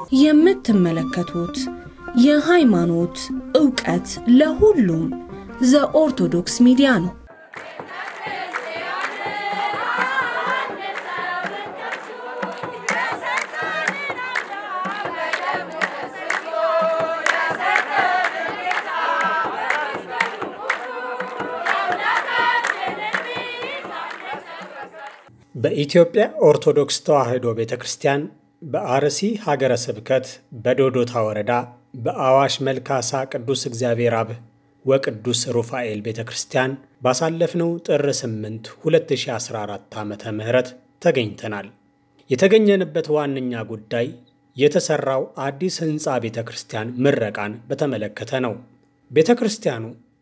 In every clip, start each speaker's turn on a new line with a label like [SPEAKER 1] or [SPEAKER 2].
[SPEAKER 1] የምትመለከቱት የሃይማኖት ዕውቀት ለሁሉም ዘኦርቶዶክስ ሚዲያ ነው።
[SPEAKER 2] በኢትዮጵያ ኦርቶዶክስ ተዋሕዶ ቤተክርስቲያን በአርሲ ሀገረ ስብከት በዶዶታ ወረዳ በአዋሽ መልካሳ ቅዱስ እግዚአብሔር አብ ወቅዱስ ሩፋኤል ቤተክርስቲያን ባሳለፍነው ጥር 8 2014 ዓመተ ምህረት ተገኝተናል። የተገኘንበት ዋነኛ ጉዳይ የተሰራው አዲስ ህንጻ ቤተክርስቲያን ምረቃን በተመለከተ ነው። ቤተክርስቲያኑ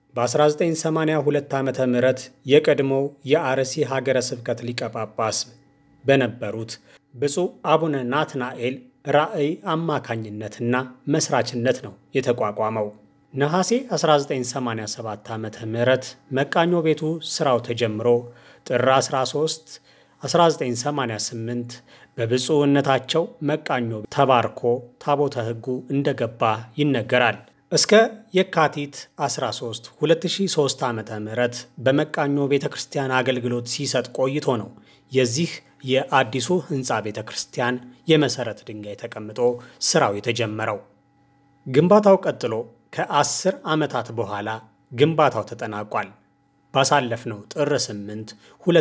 [SPEAKER 2] በ1982 ዓመተ ምህረት የቀድሞው የአርሲ ሀገረ ስብከት ሊቀ ጳጳስ በነበሩት ብፁዕ አቡነ ናትናኤል ራእይ አማካኝነትና መስራችነት ነው የተቋቋመው። ነሐሴ 1987 ዓመተ ምህረት መቃኞ ቤቱ ስራው ተጀምሮ ጥር 13 1988 በብፁዕነታቸው መቃኞ ተባርኮ ታቦተ ሕጉ እንደገባ ይነገራል። እስከ የካቲት 13 2003 ዓመተ ምህረት በመቃኞ ቤተክርስቲያን አገልግሎት ሲሰጥ ቆይቶ ነው የዚህ የአዲሱ ህንጻ ቤተክርስቲያን የመሰረት ድንጋይ ተቀምጦ ስራው የተጀመረው። ግንባታው ቀጥሎ ከ10 ዓመታት በኋላ ግንባታው ተጠናቋል። ባሳለፍነው ጥር 8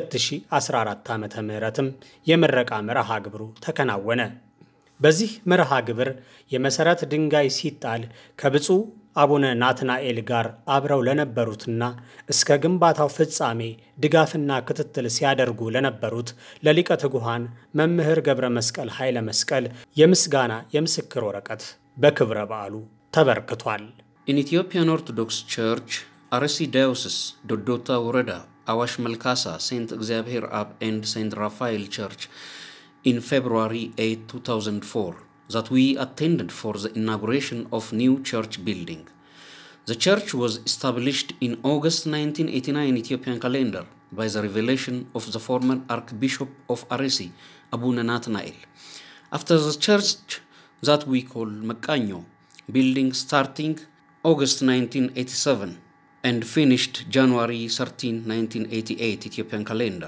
[SPEAKER 2] 2014 ዓመተ ምህረትም የምረቃ መርሃ ግብሩ ተከናወነ። በዚህ መርሃ ግብር የመሰረት ድንጋይ ሲጣል ከብፁዕ አቡነ ናትናኤል ጋር አብረው ለነበሩትና እስከ ግንባታው ፍጻሜ ድጋፍና ክትትል ሲያደርጉ ለነበሩት ለሊቀ ትጉሃን መምህር ገብረ መስቀል ኃይለ መስቀል የምስጋና የምስክር ወረቀት በክብረ በዓሉ ተበርክቷል።
[SPEAKER 3] In Ethiopian Orthodox Church, Arsi Diocese, Dodota Woreda, Awash Melkasa, Saint Xavier Ab and Saint Raphael Church, in February 8, 2004, that we attended for the inauguration of new church building. The church was established in August 1989 Ethiopian calendar by the revelation of the former Archbishop of Arsi, Abuna Nathanael. After the church that we call Mekkanyo, building starting August 1987 and finished January 13, 1988 Ethiopian calendar.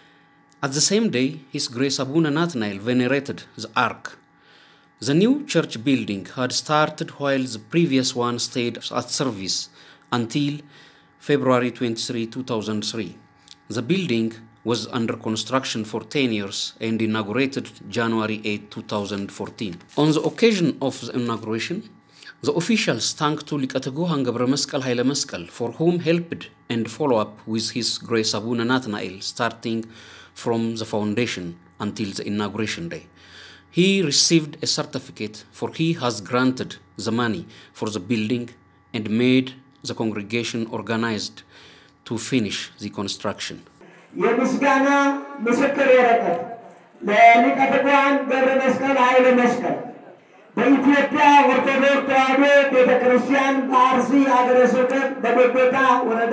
[SPEAKER 3] At the same day, His Grace Abuna Nathanael venerated the Ark. The new church building had started while the previous one stayed at service until February 23, 2003. The building was under construction for 10 years and inaugurated January 8, 2014. On the occasion of the inauguration, the officials thanked to Liqe Tiguhan ገብረ መስቀል ኃይለ መስቀል for whom helped and follow up with His Grace Abuna Nathanael starting from the foundation until the inauguration day. He received a certificate for he has granted the money for the building and made the congregation organized to finish the construction.
[SPEAKER 4] የምስጋና ምስክር ወረቀት ለሊቀ ትጉሃን ገብረ መስቀል ኃይለ መስቀል በኢትዮጵያ ኦርቶዶክስ ተዋሕዶ ቤተክርስቲያን በአርሲ ሀገረ ስብከት በዶዶታ ወረዳ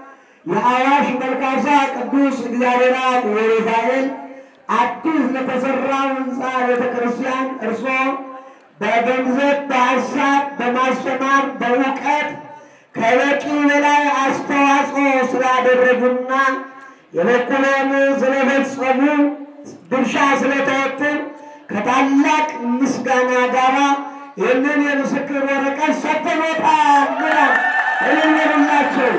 [SPEAKER 4] የአዋሽ መልካሳ ቅዱስ እግዚአብሔር አብ ወሩፋኤል አዲስ ለተሰራው ህንጻ ቤተክርስቲያን እርሶ በገንዘብ በሀሳብ በማስተማር በእውቀት ከበቂ በላይ አስተዋጽኦ ስላደረጉና የበኩሎን ስለፈጸሙ ድርሻ ስለተወጡ ከታላቅ ምስጋና ጋር ይህንን የምስክር ወረቀት ሰጥተውታል ብለው እልልበሉላቸው።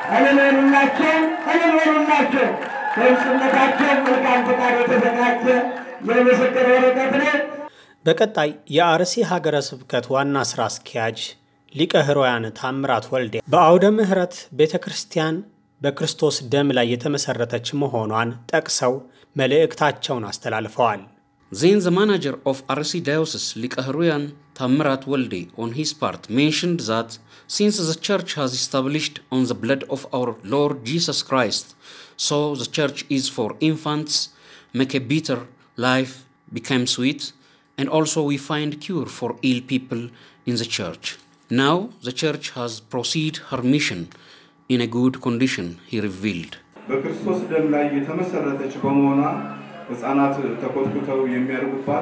[SPEAKER 2] በቀጣይ የአርሲ ሀገረ ስብከት ዋና ስራ አስኪያጅ ሊቀ ሕሩያን ታምራት ወልዴ በአውደ ምህረት ቤተክርስቲያን በክርስቶስ ደም ላይ የተመሰረተች መሆኗን ጠቅሰው መልእክታቸውን አስተላልፈዋል።
[SPEAKER 3] Then the manager of Arsi Diocese, Liqe ሕሩያን ታምራት ወልዴ, on his part, mentioned that since the church has established on the blood of our Lord Jesus Christ, so the church is for infants, make a bitter life become sweet, and also we find cure for ill people in the church. Now the church has proceeded her mission in a good condition, he revealed.
[SPEAKER 5] በክርስቶስ ደም ላይ የተመሰረተች በመሆኗ ሕፃናት ተቆጥቁተው የሚያርጉባት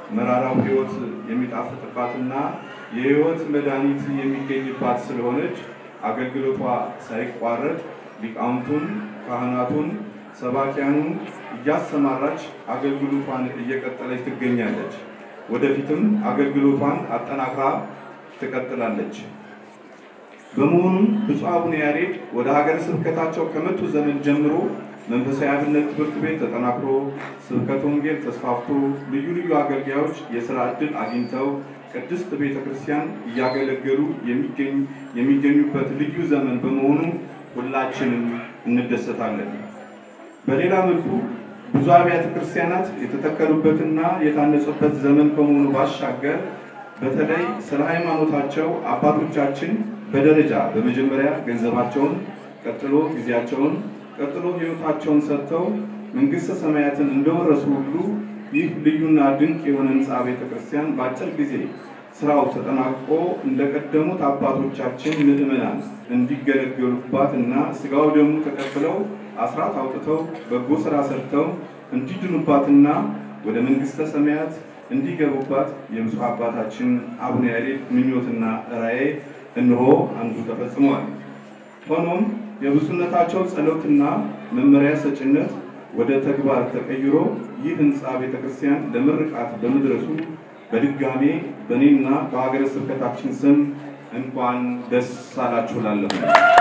[SPEAKER 5] መራራው ሕይወት የሚጣፍጥባትና የሕይወት መድኃኒት የሚገኝባት ስለሆነች አገልግሎቷ ሳይቋረጥ ሊቃውንቱን፣ ካህናቱን፣ ሰባኪያኑን እያሰማራች አገልግሎቷን እየቀጠለች ትገኛለች። ወደፊትም አገልግሎቷን አጠናክራ ትቀጥላለች። በመሆኑም ብፁዕ አቡነ ያሬድ ወደ ሀገረ ስብከታቸው ከመጡ ዘመን ጀምሮ መንፈሳዊ አብነት ትምህርት ቤት ተጠናክሮ ስብከተ ወንጌል ተስፋፍቶ ልዩ ልዩ አገልጋዮች የሥራ ዕድል አግኝተው ቅድስት ቤተ ክርስቲያን እያገለገሉ የሚገኙበት ልዩ ዘመን በመሆኑ ሁላችንም እንደሰታለን። በሌላ መልኩ ብዙ አብያተ ክርስቲያናት የተተከሉበትና የታነጹበት ዘመን ከመሆኑ ባሻገር በተለይ ስለ ሃይማኖታቸው አባቶቻችን በደረጃ በመጀመሪያ ገንዘባቸውን፣ ቀጥሎ ጊዜያቸውን፣ ቀጥሎ ሕይወታቸውን ሰጥተው መንግሥተ ሰማያትን እንደወረሱ ሁሉ ይህ ልዩና ድንቅ የሆነ ሕንፃ ቤተ ክርስቲያን በአጭር ጊዜ ስራው ተጠናቆ እንደቀደሙት አባቶቻችን ምዕመናን እንዲገለገሉባትና ስጋው ደሙ ተቀብለው አስራት አውጥተው በጎ ስራ ሰርተው እንዲድኑባትና ወደ መንግሥተ ሰማያት እንዲገቡባት የብፁዕ አባታችን አቡነ ያሬድ ምኞትና ራእይ እንሆ አንዱ ተፈጽሟል። ሆኖም የብፁዕነታቸው ጸሎትና መመሪያ ሰጭነት ወደ ተግባር ተቀይሮ ይህ ሕንፃ ቤተክርስቲያን ለምርቃት በመድረሱ በድጋሜ በእኔና በሀገረ ስብከታችን ስም እንኳን ደስ አላችሁ እላለሁ።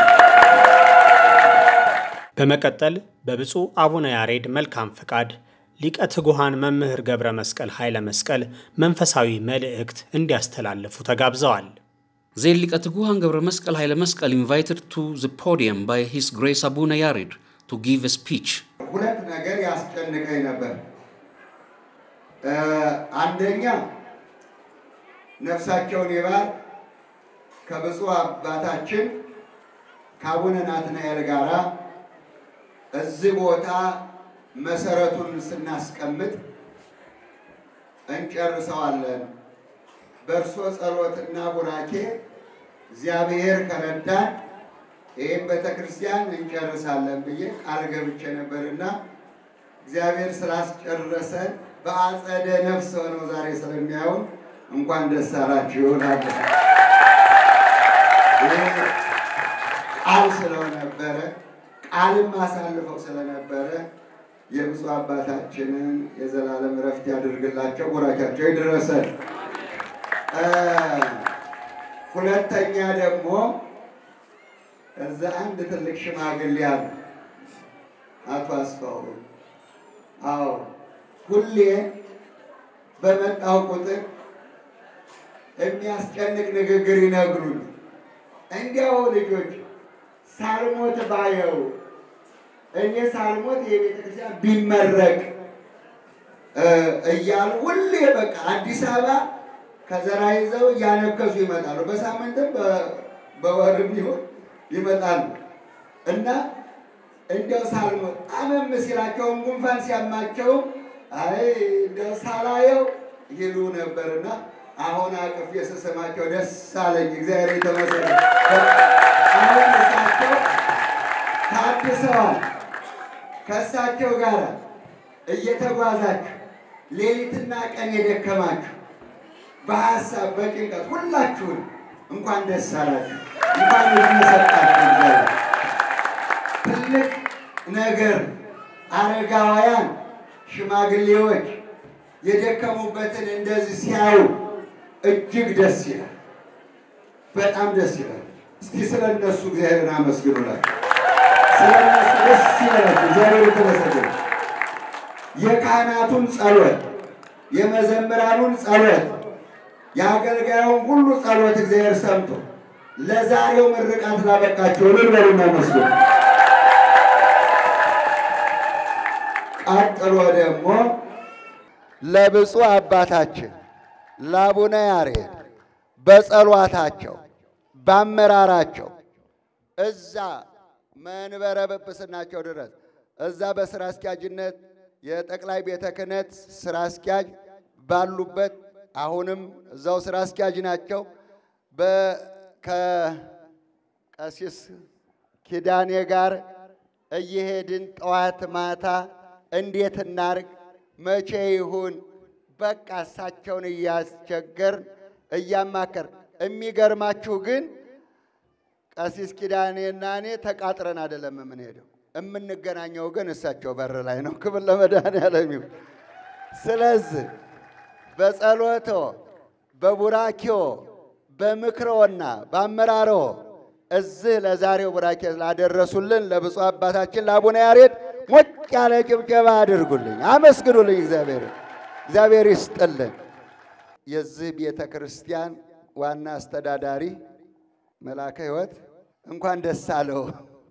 [SPEAKER 2] በመቀጠል በብፁዕ አቡነ ያሬድ መልካም ፈቃድ ሊቀ ትጉሃን መምህር ገብረ መስቀል ኃይለ መስቀል መንፈሳዊ መልእክት እንዲያስተላልፉ ተጋብዘዋል።
[SPEAKER 3] The ሊቀ ትጉሃን ገብረ መስቀል ኃይለ መስቀል invited to the podium by His Grace Abuna Yared to give a speech.
[SPEAKER 6] ሁለት ነገር ያስጨንቀኝ ነበር። አንደኛ ነፍሳቸውን ይባር ከብፁዕ አባታችን ከአቡነ ናትናኤል ጋራ እዚህ ቦታ መሰረቱን ስናስቀምጥ እንጨርሰዋለን። በእርሶ ጸሎትና ቡራኬ እግዚአብሔር ከረዳን ይህን ቤተክርስቲያን እንጨርሳለን ብዬ ቃል ገብቼ ነበርና እግዚአብሔር ስላስጨረሰን በአጸደ ነፍስ ሆነው ዛሬ ስለሚያዩን እንኳን ደስ አላችሁ እላለሁ። ቃል ስለነበረ ቃልም አሳልፈው ስለነበረ የብፁዕ አባታችንን የዘላለም ረፍት ያድርግላቸው፣ ቡራኬያቸው ይድረሰን። ሁለተኛ ደግሞ እዛ አንድ ትልቅ ሽማግሌ አሉ፣ አቶ አስፋው። አዎ ሁሌ በመጣው ቁጥር የሚያስጨንቅ ንግግር ይነግሩን። እንዲያው ልጆች ሳልሞት ባየው እኔ ሳልሞት የቤተክርስቲያን ቢመረቅ እያሉ ሁሌ በቃ አዲስ አበባ ከዘራ ይዘው እያነከሱ ይመጣሉ። በሳምንትም በወርም ይሁን ይመጣሉ እና እንደው ሳልሞት አመም ሲላቸውም ጉንፋን ሲያማቸው አይ እንደው ሳላየው ይሉ ነበርና አሁን አቅፍ የሰሰማቸው ደስ አለኝ። እግዚአብሔር የተመሰገነ። አሁን እሳቸው ታድሰዋል። ከእሳቸው ጋር እየተጓዛችሁ ሌሊትና ቀን የደከማችሁ በሐሳብ በጭንቀት ሁላችሁን እንኳን ደስ አላችሁ፣ እንኳን ይሰጣችሁ። ትልቅ ነገር አረጋውያን ሽማግሌዎች የደከሙበትን እንደዚህ ሲያዩ እጅግ ደስ ይላል፣ በጣም ደስ ይላል። እስቲ ስለነሱ እግዚአብሔርን አመስግኑላችሁ። ስለነሱ ደስ ይላል። እግዚአብሔር የተመሰገነ። የካህናቱን ጸሎት፣ የመዘምራኑን ጸሎት፣ የአገልጋዩን ሁሉ ጸሎት እግዚአብሔር ሰምቶ ለዛሬው ምርቃት ላበቃቸው ልበሉና መስገኑ። ቀጥሎ ደግሞ ለብፁዕ አባታችን ለአቡነ ያሬድ በጸሎታቸው በአመራራቸው እዛ መንበረ ጵጵስናቸው ድረስ እዛ በስራ አስኪያጅነት የጠቅላይ ቤተ ክህነት ስራ አስኪያጅ ባሉበት አሁንም እዛው ስራ አስኪያጅ ናቸው። ከቀሲስ ኪዳኔ ጋር እየሄድን ጠዋት ማታ እንዴት እናርግ፣ መቼ ይሁን በቃ እሳቸውን እያስቸገር እያማከር የሚገርማችሁ ግን ቀሲስ ኪዳኔና እኔ ተቃጥረን አይደለም የምንሄደው የምንገናኘው ግን እሳቸው በር ላይ ነው ክብር ለመድኃኔዓለም ይሁን ስለዚህ በጸሎቶ በቡራኪዮ በምክሮና በአመራሮ እዚህ ለዛሬው ቡራኬ ላደረሱልን ለብፁዕ አባታችን ለአቡነ ያሬድ ሞቅ ያለ ጭብጨባ አድርጉልኝ አመስግኑልኝ እግዚአብሔር ይስጥልን የዚህ ቤተ ክርስቲያን ዋና አስተዳዳሪ መላከ ሕይወት እንኳን ደስ አለው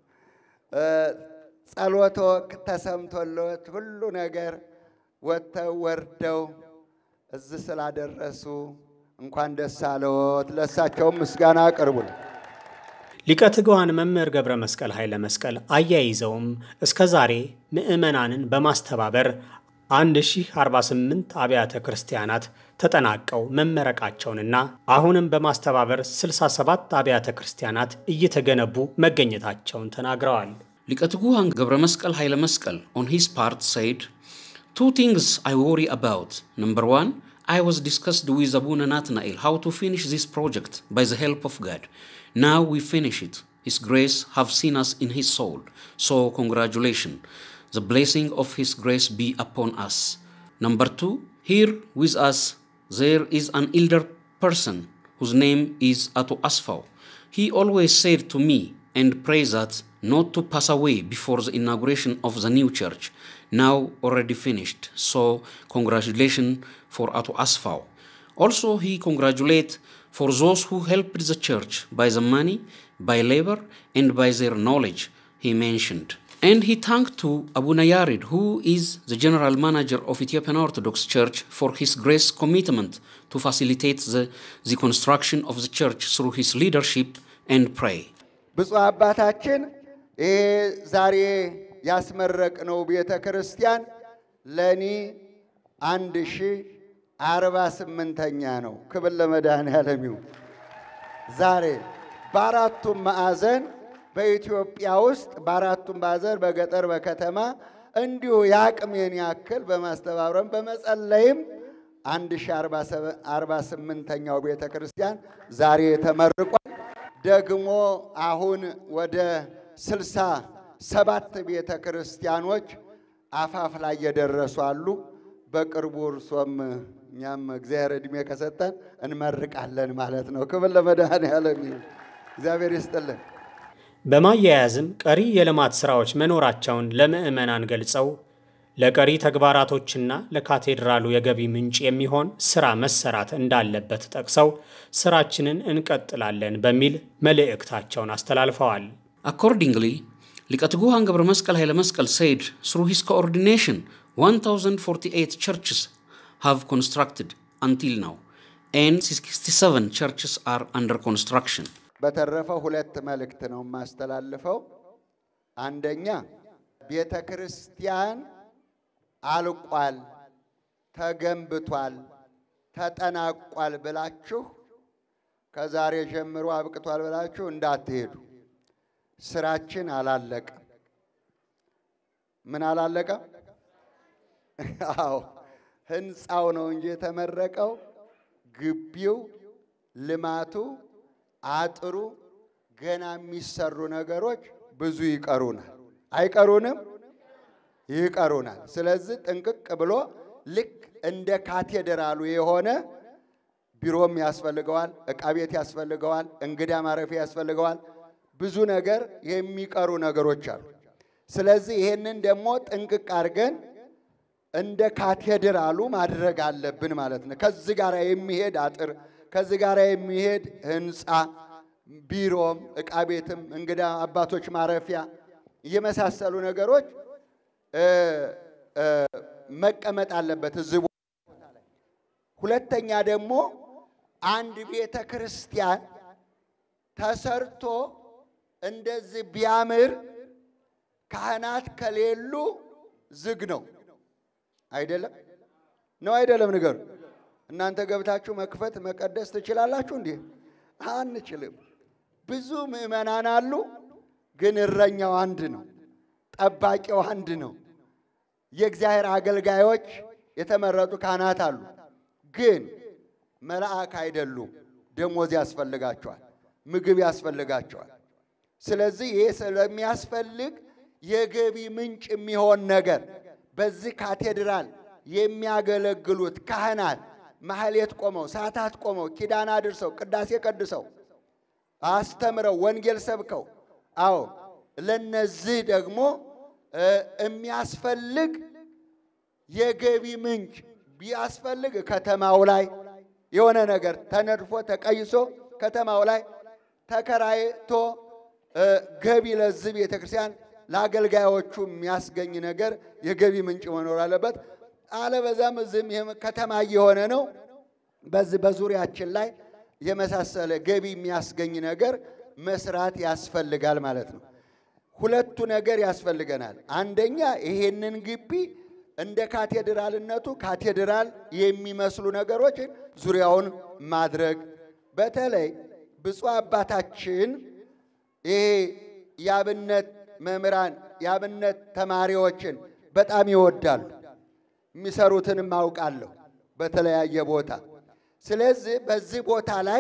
[SPEAKER 6] ጸሎቶ ተሰምቶለት ሁሉ ነገር ወጥተው ወርደው እዚህ ስላደረሱ እንኳን ደስ አለዎት ለሳቸው ምስጋና አቅርቡልኝ
[SPEAKER 2] ሊቀ ትጉሃን መምህር ገብረ መስቀል ኃይለ መስቀል አያይዘውም እስከ ዛሬ ምእመናንን በማስተባበር 1048 አብያተ ክርስቲያናት ተጠናቀው መመረቃቸውንና አሁንም በማስተባበር 67 አብያተ ክርስቲያናት እየተገነቡ መገኘታቸውን ተናግረዋል።
[SPEAKER 3] ሊቀ ትጉሃን ገብረ መስቀል ኃይለ መስቀል on his part said, two things I worry about. Number one, I was discussed with Abuna Nathanael how to finish this project by the help of God. Now we finish it. His grace have seen us in his soul. So congratulations. The blessing of his grace be upon us. Number two, here with us there is an elder person whose name is Ato Asfau. He always said to me and pray that not to pass away before the inauguration of the new church. Now already finished. So congratulations for Ato Asfau. Also he congratulate for those who helped the church by the money, by labor, and by their knowledge, he mentioned. And he thanked to Abuna Yared, who is the general manager of Ethiopian Orthodox Church, for his grace commitment to facilitate the construction of the church through his leadership and pray.
[SPEAKER 6] ብፁዕ አባታችን ዛሬ ያስመረቅነው ቤተ ክርስቲያን ለኔ 1048ኛ ነው ክብር ለመድኃኔዓለም ይሁን ዛሬ በአራቱም ማዕዘን በኢትዮጵያ ውስጥ በአራቱም ማዕዘን በገጠር በከተማ እንዲሁ ያቅሜን ያክል በማስተባበርም በመጸለይም 1048ኛው ቤተ ክርስቲያን ዛሬ ተመርቋል ደግሞ አሁን ወደ 67 ቤተ ክርስቲያኖች አፋፍ ላይ የደረሱ አሉ በቅርቡ እርሶም እኛም እግዚአብሔር እድሜ ከሰጠን እንመርቃለን ማለት ነው ክብር ለመድኃኔዓለም ይሁን እግዚአብሔር ይስጥልን
[SPEAKER 2] በማያያዝም ቀሪ የልማት ስራዎች መኖራቸውን ለምእመናን ገልጸው ለቀሪ ተግባራቶችና ለካቴድራሉ የገቢ ምንጭ የሚሆን ስራ መሰራት እንዳለበት ጠቅሰው ስራችንን እንቀጥላለን በሚል መልእክታቸውን አስተላልፈዋል።
[SPEAKER 3] Accordingly, ሊቀ ትጉሃን ገብረ መስቀል ኃይለ መስቀል said through his coordination 1048 churches have constructed until now and 67 churches are under construction.
[SPEAKER 6] በተረፈ ሁለት መልእክት ነው ማስተላልፈው አንደኛ ቤተ ክርስቲያን አልቋል ተገንብቷል ተጠናቋል ብላችሁ ከዛሬ ጀምሮ አብቅቷል ብላችሁ እንዳትሄዱ ስራችን አላለቀ ምን አላለቀ አዎ ህንጻው ነው እንጂ ተመረቀው ግቢው ልማቱ አጥሩ ገና የሚሰሩ ነገሮች ብዙ ይቀሩናል አይቀሩንም ይቀሩናል ስለዚህ ጥንቅቅ ብሎ ልክ እንደ ካቴድራሉ የሆነ ቢሮም ያስፈልገዋል ዕቃ ቤት ያስፈልገዋል እንግዳ ማረፊያ ያስፈልገዋል ብዙ ነገር የሚቀሩ ነገሮች አሉ ስለዚህ ይሄንን ደግሞ ጥንቅቅ አድርገን እንደ ካቴድራሉ ማድረግ አለብን ማለት ነው ከዚህ ጋር የሚሄድ አጥር ከዚህ ጋር የሚሄድ ህንጻ ቢሮም ዕቃ ቤትም እንግዳ አባቶች ማረፊያ የመሳሰሉ ነገሮች መቀመጥ አለበት እዚህ ቦታ ላይ ሁለተኛ ደግሞ አንድ ቤተ ክርስቲያን ተሰርቶ እንደዚህ ቢያምር ካህናት ከሌሉ ዝግ ነው አይደለም ነው አይደለም ንገሩ እናንተ ገብታችሁ መክፈት መቀደስ ትችላላችሁ እንዴ አንችልም ብዙ ምእመናን አሉ ግን እረኛው አንድ ነው ጠባቂው አንድ ነው የእግዚአብሔር አገልጋዮች የተመረጡ ካህናት አሉ ግን መልአክ አይደሉም። ደሞዝ ያስፈልጋቸዋል፣ ምግብ ያስፈልጋቸዋል። ስለዚህ ይሄ ስለሚያስፈልግ የገቢ ምንጭ የሚሆን ነገር በዚህ ካቴድራል የሚያገለግሉት ካህናት ማህሌት ቆመው ሰዓታት ቆመው ኪዳን አድርሰው ቅዳሴ ቀድሰው አስተምረው ወንጌል ሰብከው ለነዚህ ደግሞ የሚያስፈልግ የገቢ ምንጭ ቢያስፈልግ ከተማው ላይ የሆነ ነገር ተነድፎ ተቀይሶ ከተማው ላይ ተከራይቶ ገቢ ለዚህ ቤተክርስቲያን ለአገልጋዮቹ የሚያስገኝ ነገር የገቢ ምንጭ መኖር አለበት። አለበዛም እዚህም ከተማ የሆነ ነው። በዚህ በዙሪያችን ላይ የመሳሰለ ገቢ የሚያስገኝ ነገር መስራት ያስፈልጋል ማለት ነው። ሁለቱ ነገር ያስፈልገናል። አንደኛ ይሄንን ግቢ እንደ ካቴድራልነቱ ካቴድራል የሚመስሉ ነገሮች ዙሪያውን ማድረግ በተለይ ብፁዕ አባታችን ይሄ ያብነት መምህራን ያብነት ተማሪዎችን በጣም ይወዳሉ። የሚሰሩትንም አውቃለሁ በተለያየ ቦታ። ስለዚህ በዚህ ቦታ ላይ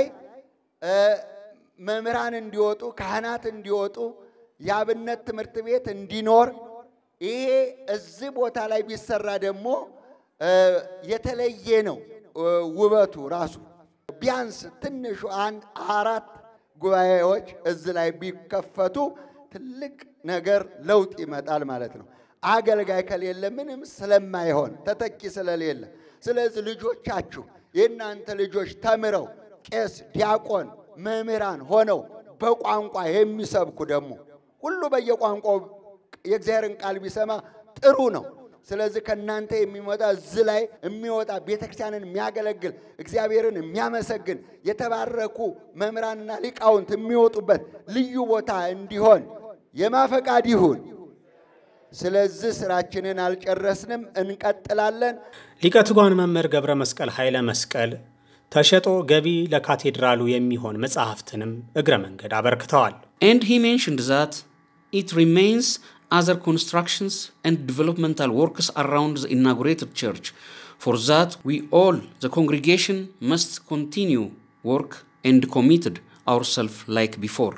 [SPEAKER 6] መምህራን እንዲወጡ ካህናት እንዲወጡ ያብነት ትምህርት ቤት እንዲኖር ይሄ እዚህ ቦታ ላይ ቢሰራ ደግሞ የተለየ ነው ውበቱ ራሱ። ቢያንስ ትንሹ 4 ጉባኤዎች እዚህ ላይ ቢከፈቱ ትልቅ ነገር ለውጥ ይመጣል ማለት ነው። አገልጋይ ከሌለ ምንም ስለማይሆን ተተኪ ስለሌለ፣ ስለዚህ ልጆቻችሁ የእናንተ ልጆች ተምረው ቄስ፣ ዲያቆን፣ መምህራን ሆነው በቋንቋ የሚሰብኩ ደግሞ ሁሉ በየቋንቋው የእግዚአብሔርን ቃል ቢሰማ ጥሩ ነው። ስለዚህ ከናንተ የሚወጣ እዚህ ላይ የሚወጣ ቤተክርስቲያንን የሚያገለግል እግዚአብሔርን የሚያመሰግን የተባረኩ መምህራንና ሊቃውንት የሚወጡበት ልዩ ቦታ እንዲሆን የማፈቃድ ይሁን። ስለዚህ ስራችንን አልጨረስንም፣ እንቀጥላለን።
[SPEAKER 2] ሊቀ ትጉሃን መምህር ገብረ መስቀል ኃይለ መስቀል ተሸጦ ገቢ ለካቴድራሉ የሚሆን መጽሐፍትንም እግረ መንገድ አበርክተዋል።
[SPEAKER 3] And he mentioned that it remains other constructions and developmental works around the inaugurated church. For that, we all, the congregation, must continue work and committed ourselves like before.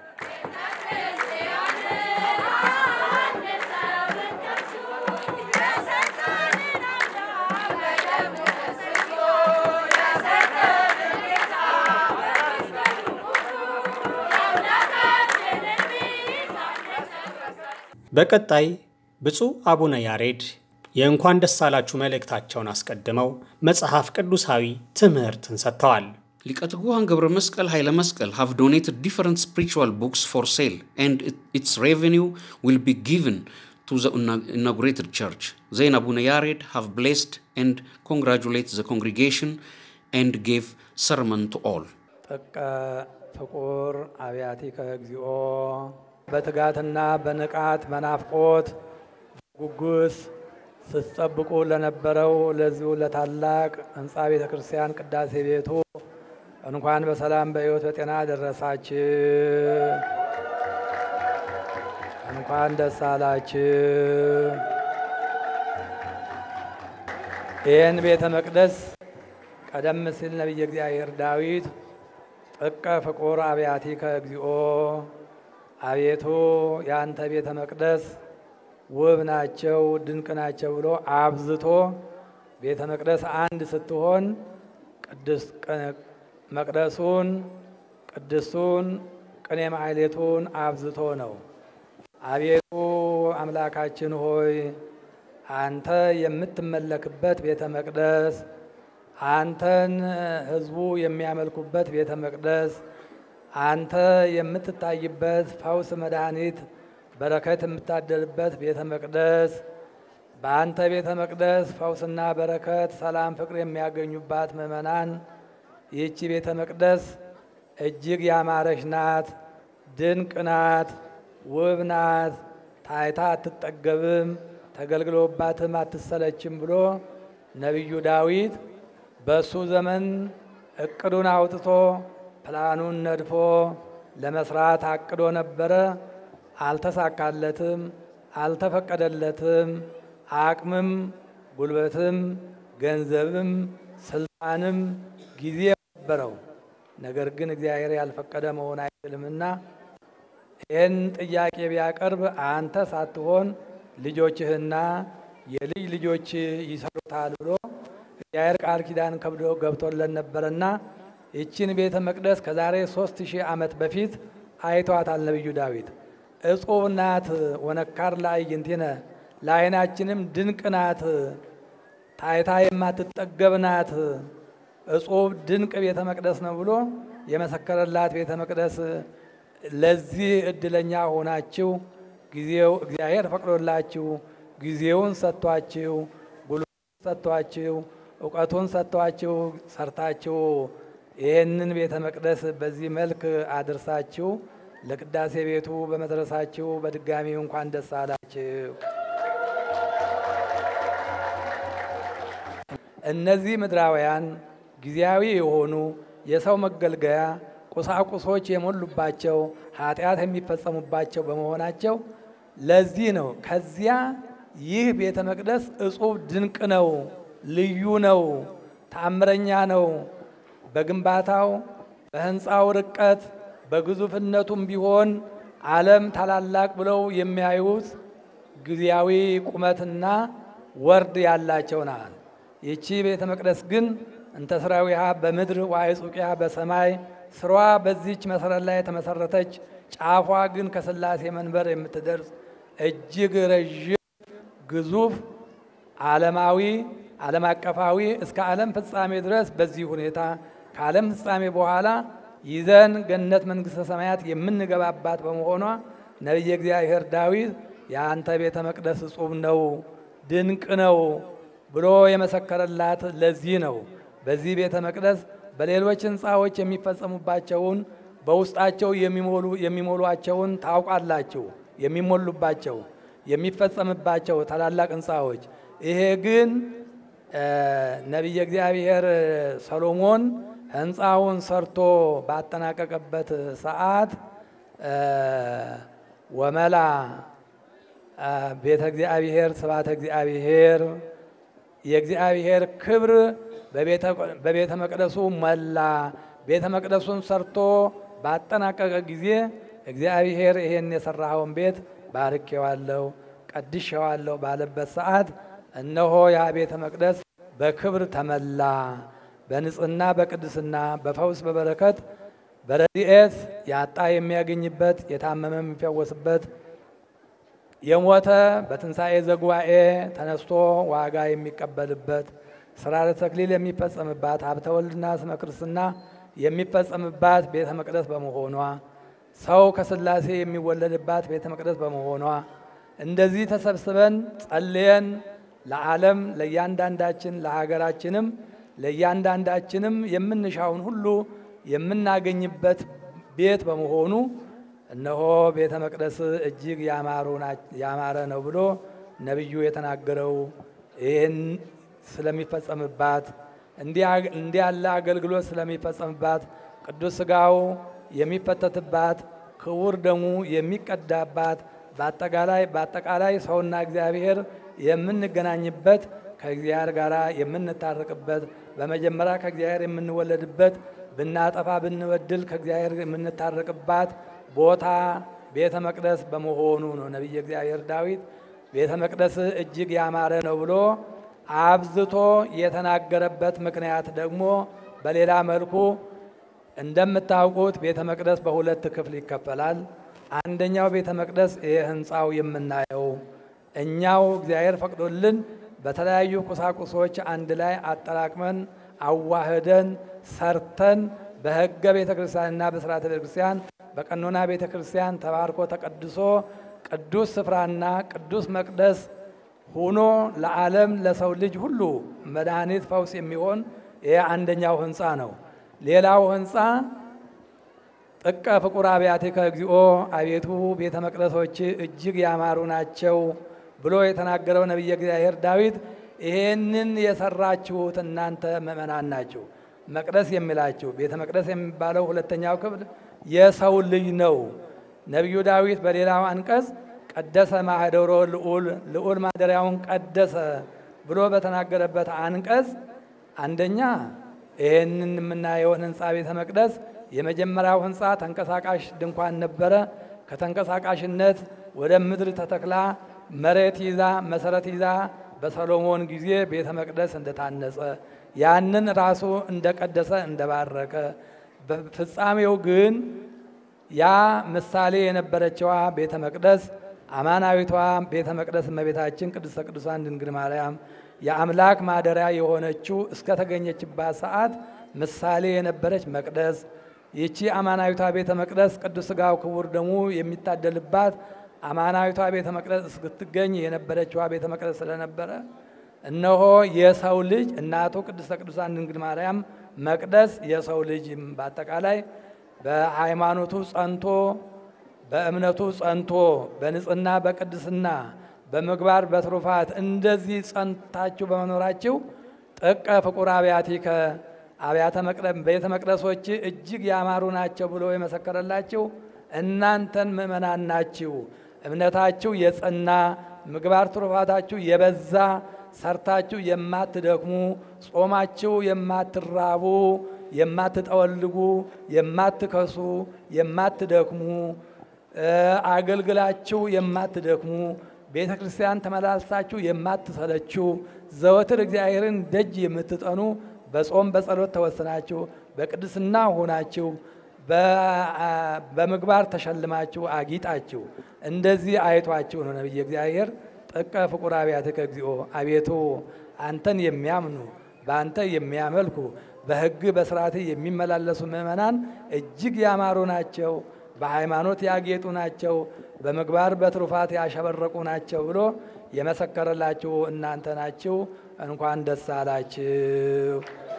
[SPEAKER 2] በቀጣይ ብፁዕ አቡነ ያሬድ የእንኳን ደስ አላችሁ መልእክታቸውን አስቀድመው መጽሐፍ ቅዱሳዊ ትምህርትን ሰጥተዋል።
[SPEAKER 3] ሊቀ ትጉሃን ገብረ መስቀል ኃይለ መስቀል have donated different spiritual books for sale and its revenue will be given to the inaugurated church. Then Abuna Yared have blessed and congratulate the congregation and gave sermon to all.
[SPEAKER 7] ፍቁር አብያቲከ እግዚኦ በትጋትና በንቃት በናፍቆት ጉጉስ ስትጠብቁ ለነበረው ለዚሁ ለታላቅ ሕንጻ ቤተ ክርስቲያን ቅዳሴ ቤቱ እንኳን በሰላም በሕይወት በጤና ደረሳችሁ። እንኳን ደስ አላችሁ። ይህን ቤተ መቅደስ ቀደም ሲል ነቢየ እግዚአብሔር ዳዊት ጥቀ ፍቁር አብያቲከ እግዚኦ አቤቱ ያንተ ቤተ መቅደስ ውብ ናቸው ድንቅ ናቸው ብሎ አብዝቶ ቤተ መቅደስ አንድ ስትሆን ቅዱስ መቅደሱን ቅዱሱን ቅኔ ማህሌቱን አብዝቶ ነው። አቤቱ አምላካችን ሆይ አንተ የምትመለክበት ቤተ መቅደስ አንተን ህዝቡ የሚያመልኩበት ቤተ መቅደስ አንተ የምትታይበት ፈውስ መድኃኒት በረከት የምታደልበት ቤተ መቅደስ በአንተ ቤተ መቅደስ ፈውስና በረከት ሰላም ፍቅር የሚያገኙባት ምእመናን ይህች ቤተ መቅደስ እጅግ ያማረች ናት፣ ድንቅ ናት፣ ውብ ናት፣ ታይታ አትጠገብም፣ ተገልግሎባትም አትሰለችም ብሎ ነቢዩ ዳዊት በሱ ዘመን እቅዱን አውጥቶ ፕላኑን ነድፎ ለመስራት አቅዶ ነበረ። አልተሳካለትም፣ አልተፈቀደለትም። አቅምም ጉልበትም ገንዘብም ስልጣንም ጊዜ ነበረው። ነገር ግን እግዚአብሔር ያልፈቀደ መሆን አይችልምና ይህን ጥያቄ ቢያቀርብ አንተ ሳትሆን ልጆችህና የልጅ ልጆች ይሰሩታል ብሎ እግዚአብሔር ቃል ኪዳን ከብዶ ገብቶለን ነበርና ይችን ቤተ መቅደስ ከዛሬ 3000 ዓመት በፊት አይቷታል ነብዩ ዳዊት። እጹብ ናት ወነካር ለአዕይንቲነ ለዓይናችንም ድንቅ ናት፣ ታይታ የማትጠገብ ናት፣ እጹብ ድንቅ ቤተ መቅደስ ነው ብሎ የመሰከረላት ቤተ መቅደስ ለዚህ እድለኛ ሆናችሁ ጊዜው እግዚአብሔር ፈቅዶላችሁ ጊዜውን ሰጥቷችሁ ጉልበቱን ሰጥቷችሁ ዕውቀቱን ሰጥቷችሁ ሰርታችሁ ይህንን ቤተ መቅደስ በዚህ መልክ አድርሳችሁ ለቅዳሴ ቤቱ በመድረሳችሁ በድጋሚ እንኳን ደስ አላችሁ። እነዚህ ምድራውያን ጊዜያዊ የሆኑ የሰው መገልገያ ቁሳቁሶች የሞሉባቸው ኃጢአት የሚፈጸሙባቸው በመሆናቸው ለዚህ ነው ከዚያ ይህ ቤተ መቅደስ እጹብ ድንቅ ነው፣ ልዩ ነው፣ ተአምረኛ ነው። በግንባታው በህንፃው ርቀት በግዙፍነቱም ቢሆን ዓለም ታላላቅ ብለው የሚያዩት ጊዜያዊ ቁመትና ወርድ ያላቸው ናት። ይቺ ቤተ መቅደስ ግን እንተ ስራዊሃ በምድር ወአይጹቂሃ በሰማይ ስሯ በዚች መሰረት ላይ የተመሰረተች ጫፏ ግን ከሥላሴ መንበር የምትደርስ እጅግ ረዥም ግዙፍ ዓለማዊ ዓለም አቀፋዊ እስከ ዓለም ፍጻሜ ድረስ በዚህ ሁኔታ ከዓለም ፍጻሜ በኋላ ይዘን ገነት መንግሥተ ሰማያት የምንገባባት በመሆኗ ነቢየ እግዚአብሔር ዳዊት የአንተ ቤተ መቅደስ እጹብ ነው፣ ድንቅ ነው ብሎ የመሰከረላት ለዚህ ነው። በዚህ ቤተ መቅደስ በሌሎች ህንፃዎች የሚፈጸሙባቸውን በውስጣቸው የሚሞሉአቸውን ታውቃላችሁ። የሚሞሉባቸው የሚፈጸምባቸው ታላላቅ ህንፃዎች። ይሄ ግን ነቢየ እግዚአብሔር ሰሎሞን ህንፃውን ሰርቶ ባጠናቀቀበት ሰዓት ወመላ ቤተ እግዚአብሔር ስብሐተ እግዚአብሔር የእግዚአብሔር ክብር በቤተ መቅደሱ መላ። ቤተ መቅደሱን ሰርቶ ባጠናቀቀ ጊዜ እግዚአብሔር ይሄን የሰራኸውን ቤት ባርኬዋለሁ ቀድሼዋለሁ ባለበት ሰዓት እነሆ ያ ቤተ መቅደስ በክብር ተመላ። በንጽህና በቅድስና በፈውስ በበረከት በረድኤት ያጣ የሚያገኝበት የታመመ የሚፈወስበት የሞተ በትንሣኤ ዘጉባኤ ተነስቶ ዋጋ የሚቀበልበት ስርዓተ ተክሊል የሚፈጸምባት ሀብተ ወልድና ስመ ክርስትና የሚፈጸምባት ቤተ መቅደስ በመሆኗ ሰው ከሥላሴ የሚወለድባት ቤተ መቅደስ በመሆኗ እንደዚህ ተሰብስበን ጸልየን ለዓለም ለእያንዳንዳችን ለሀገራችንም ለእያንዳንዳችንም የምንሻውን ሁሉ የምናገኝበት ቤት በመሆኑ እነሆ ቤተ መቅደስ እጅግ ያማረ ነው ብሎ ነቢዩ የተናገረው ይህን ስለሚፈጸምባት እንዲህ ያለ አገልግሎት ስለሚፈጸምባት ቅዱስ ሥጋው የሚፈተትባት ክቡር ደሙ የሚቀዳባት በአጠቃላይ ሰውና እግዚአብሔር የምንገናኝበት ከእግዚአብሔር ጋር የምንታረቅበት በመጀመሪያ ከእግዚአብሔር የምንወለድበት ብናጠፋ ብንበድል ከእግዚአብሔር የምንታረቅባት ቦታ ቤተ መቅደስ በመሆኑ ነው። ነቢየ እግዚአብሔር ዳዊት ቤተ መቅደስ እጅግ ያማረ ነው ብሎ አብዝቶ የተናገረበት ምክንያት ደግሞ በሌላ መልኩ እንደምታውቁት ቤተ መቅደስ በሁለት ክፍል ይከፈላል። አንደኛው ቤተ መቅደስ ይሄ ህንፃው የምናየው እኛው እግዚአብሔር ፈቅዶልን በተለያዩ ቁሳቁሶች አንድ ላይ አጠራቅመን አዋህደን ሰርተን በሕገ ቤተ ክርስቲያንና በሥርዓተ ቤተ ክርስቲያን በቀኖና ቤተ ክርስቲያን ተባርኮ ተቀድሶ ቅዱስ ስፍራና ቅዱስ መቅደስ ሆኖ ለዓለም ለሰው ልጅ ሁሉ መድኃኒት ፈውስ የሚሆን ይሄ አንደኛው ህንፃ ነው። ሌላው ህንፃ ጥቀ ፍቁር አብያቲከ እግዚኦ አቤቱ ቤተ መቅደሶች እጅግ ያማሩ ናቸው ብሎ የተናገረው ነቢየ እግዚአብሔር ዳዊት ይሄንን የሰራችሁት እናንተ ምእመናን ናችሁ። መቅደስ የሚላችሁ ቤተ መቅደስ የሚባለው ሁለተኛው ክፍል የሰው ልጅ ነው። ነቢዩ ዳዊት በሌላው አንቀጽ ቀደሰ ማኅደሮ ልዑል ማደሪያውን ቀደሰ ብሎ በተናገረበት አንቀጽ አንደኛ ይህንን የምናየውን ህንፃ ቤተ መቅደስ የመጀመሪያው ህንፃ ተንቀሳቃሽ ድንኳን ነበረ። ከተንቀሳቃሽነት ወደ ምድር ተተክላ መሬት ይዛ መሰረት ይዛ በሰሎሞን ጊዜ ቤተ መቅደስ እንደታነጸ ያንን ራሱ እንደቀደሰ እንደባረከ በፍጻሜው ግን ያ ምሳሌ የነበረችዋ ቤተ መቅደስ አማናዊቷ ቤተ መቅደስ እመቤታችን ቅድስተ ቅዱሳን ድንግል ማርያም የአምላክ ማደሪያ የሆነችው እስከ ተገኘችባት ሰዓት ምሳሌ የነበረች መቅደስ ይቺ አማናዊቷ ቤተ መቅደስ ቅዱስ ሥጋው ክቡር ደሙ የሚታደልባት አማናዊቷ ቤተ መቅደስ እስክትገኝ የነበረችዋ ቤተ መቅደስ ስለነበረ እነሆ የሰው ልጅ እናቱ ቅድስተ ቅዱሳን ድንግል ማርያም መቅደስ የሰው ልጅ በአጠቃላይ በሃይማኖቱ ጸንቶ በእምነቱ ጸንቶ በንጽህና በቅድስና በምግባር በትሩፋት እንደዚህ ጸንታችሁ በመኖራችሁ ጥቀ ፍቁር አብያቲከ አብያተ መቅደስ ቤተ መቅደሶች እጅግ ያማሩ ናቸው ብሎ የመሰከረላችሁ እናንተን ምእመናን ናችሁ። እምነታችሁ የጸና ምግባር ትሩፋታችሁ የበዛ ሰርታችሁ የማትደክሙ ጾማችሁ የማትራቡ የማትጠወልጉ የማትከሱ የማትደክሙ አገልግላችሁ የማትደክሙ ቤተ ክርስቲያን ተመላልሳችሁ የማትሰለችሁ ዘወትር እግዚአብሔርን ደጅ የምትጠኑ በጾም በጸሎት ተወስናችሁ በቅድስና ሆናችሁ በምግባር ተሸልማችሁ አጊጣችሁ እንደዚህ አይቷችሁ ነው ነብይ እግዚአብሔር ጥቀ ፍቁር አብያትከ እግዚኦ አቤቱ አንተን የሚያምኑ በአንተ የሚያመልኩ በሕግ በሥርዓት የሚመላለሱ ምእመናን እጅግ ያማሩ ናቸው፣ በሃይማኖት ያጌጡ ናቸው፣ በምግባር በትሩፋት ያሸበረቁ ናቸው ብሎ የመሰከረላችሁ እናንተ ናችሁ። እንኳን ደስ አላችሁ።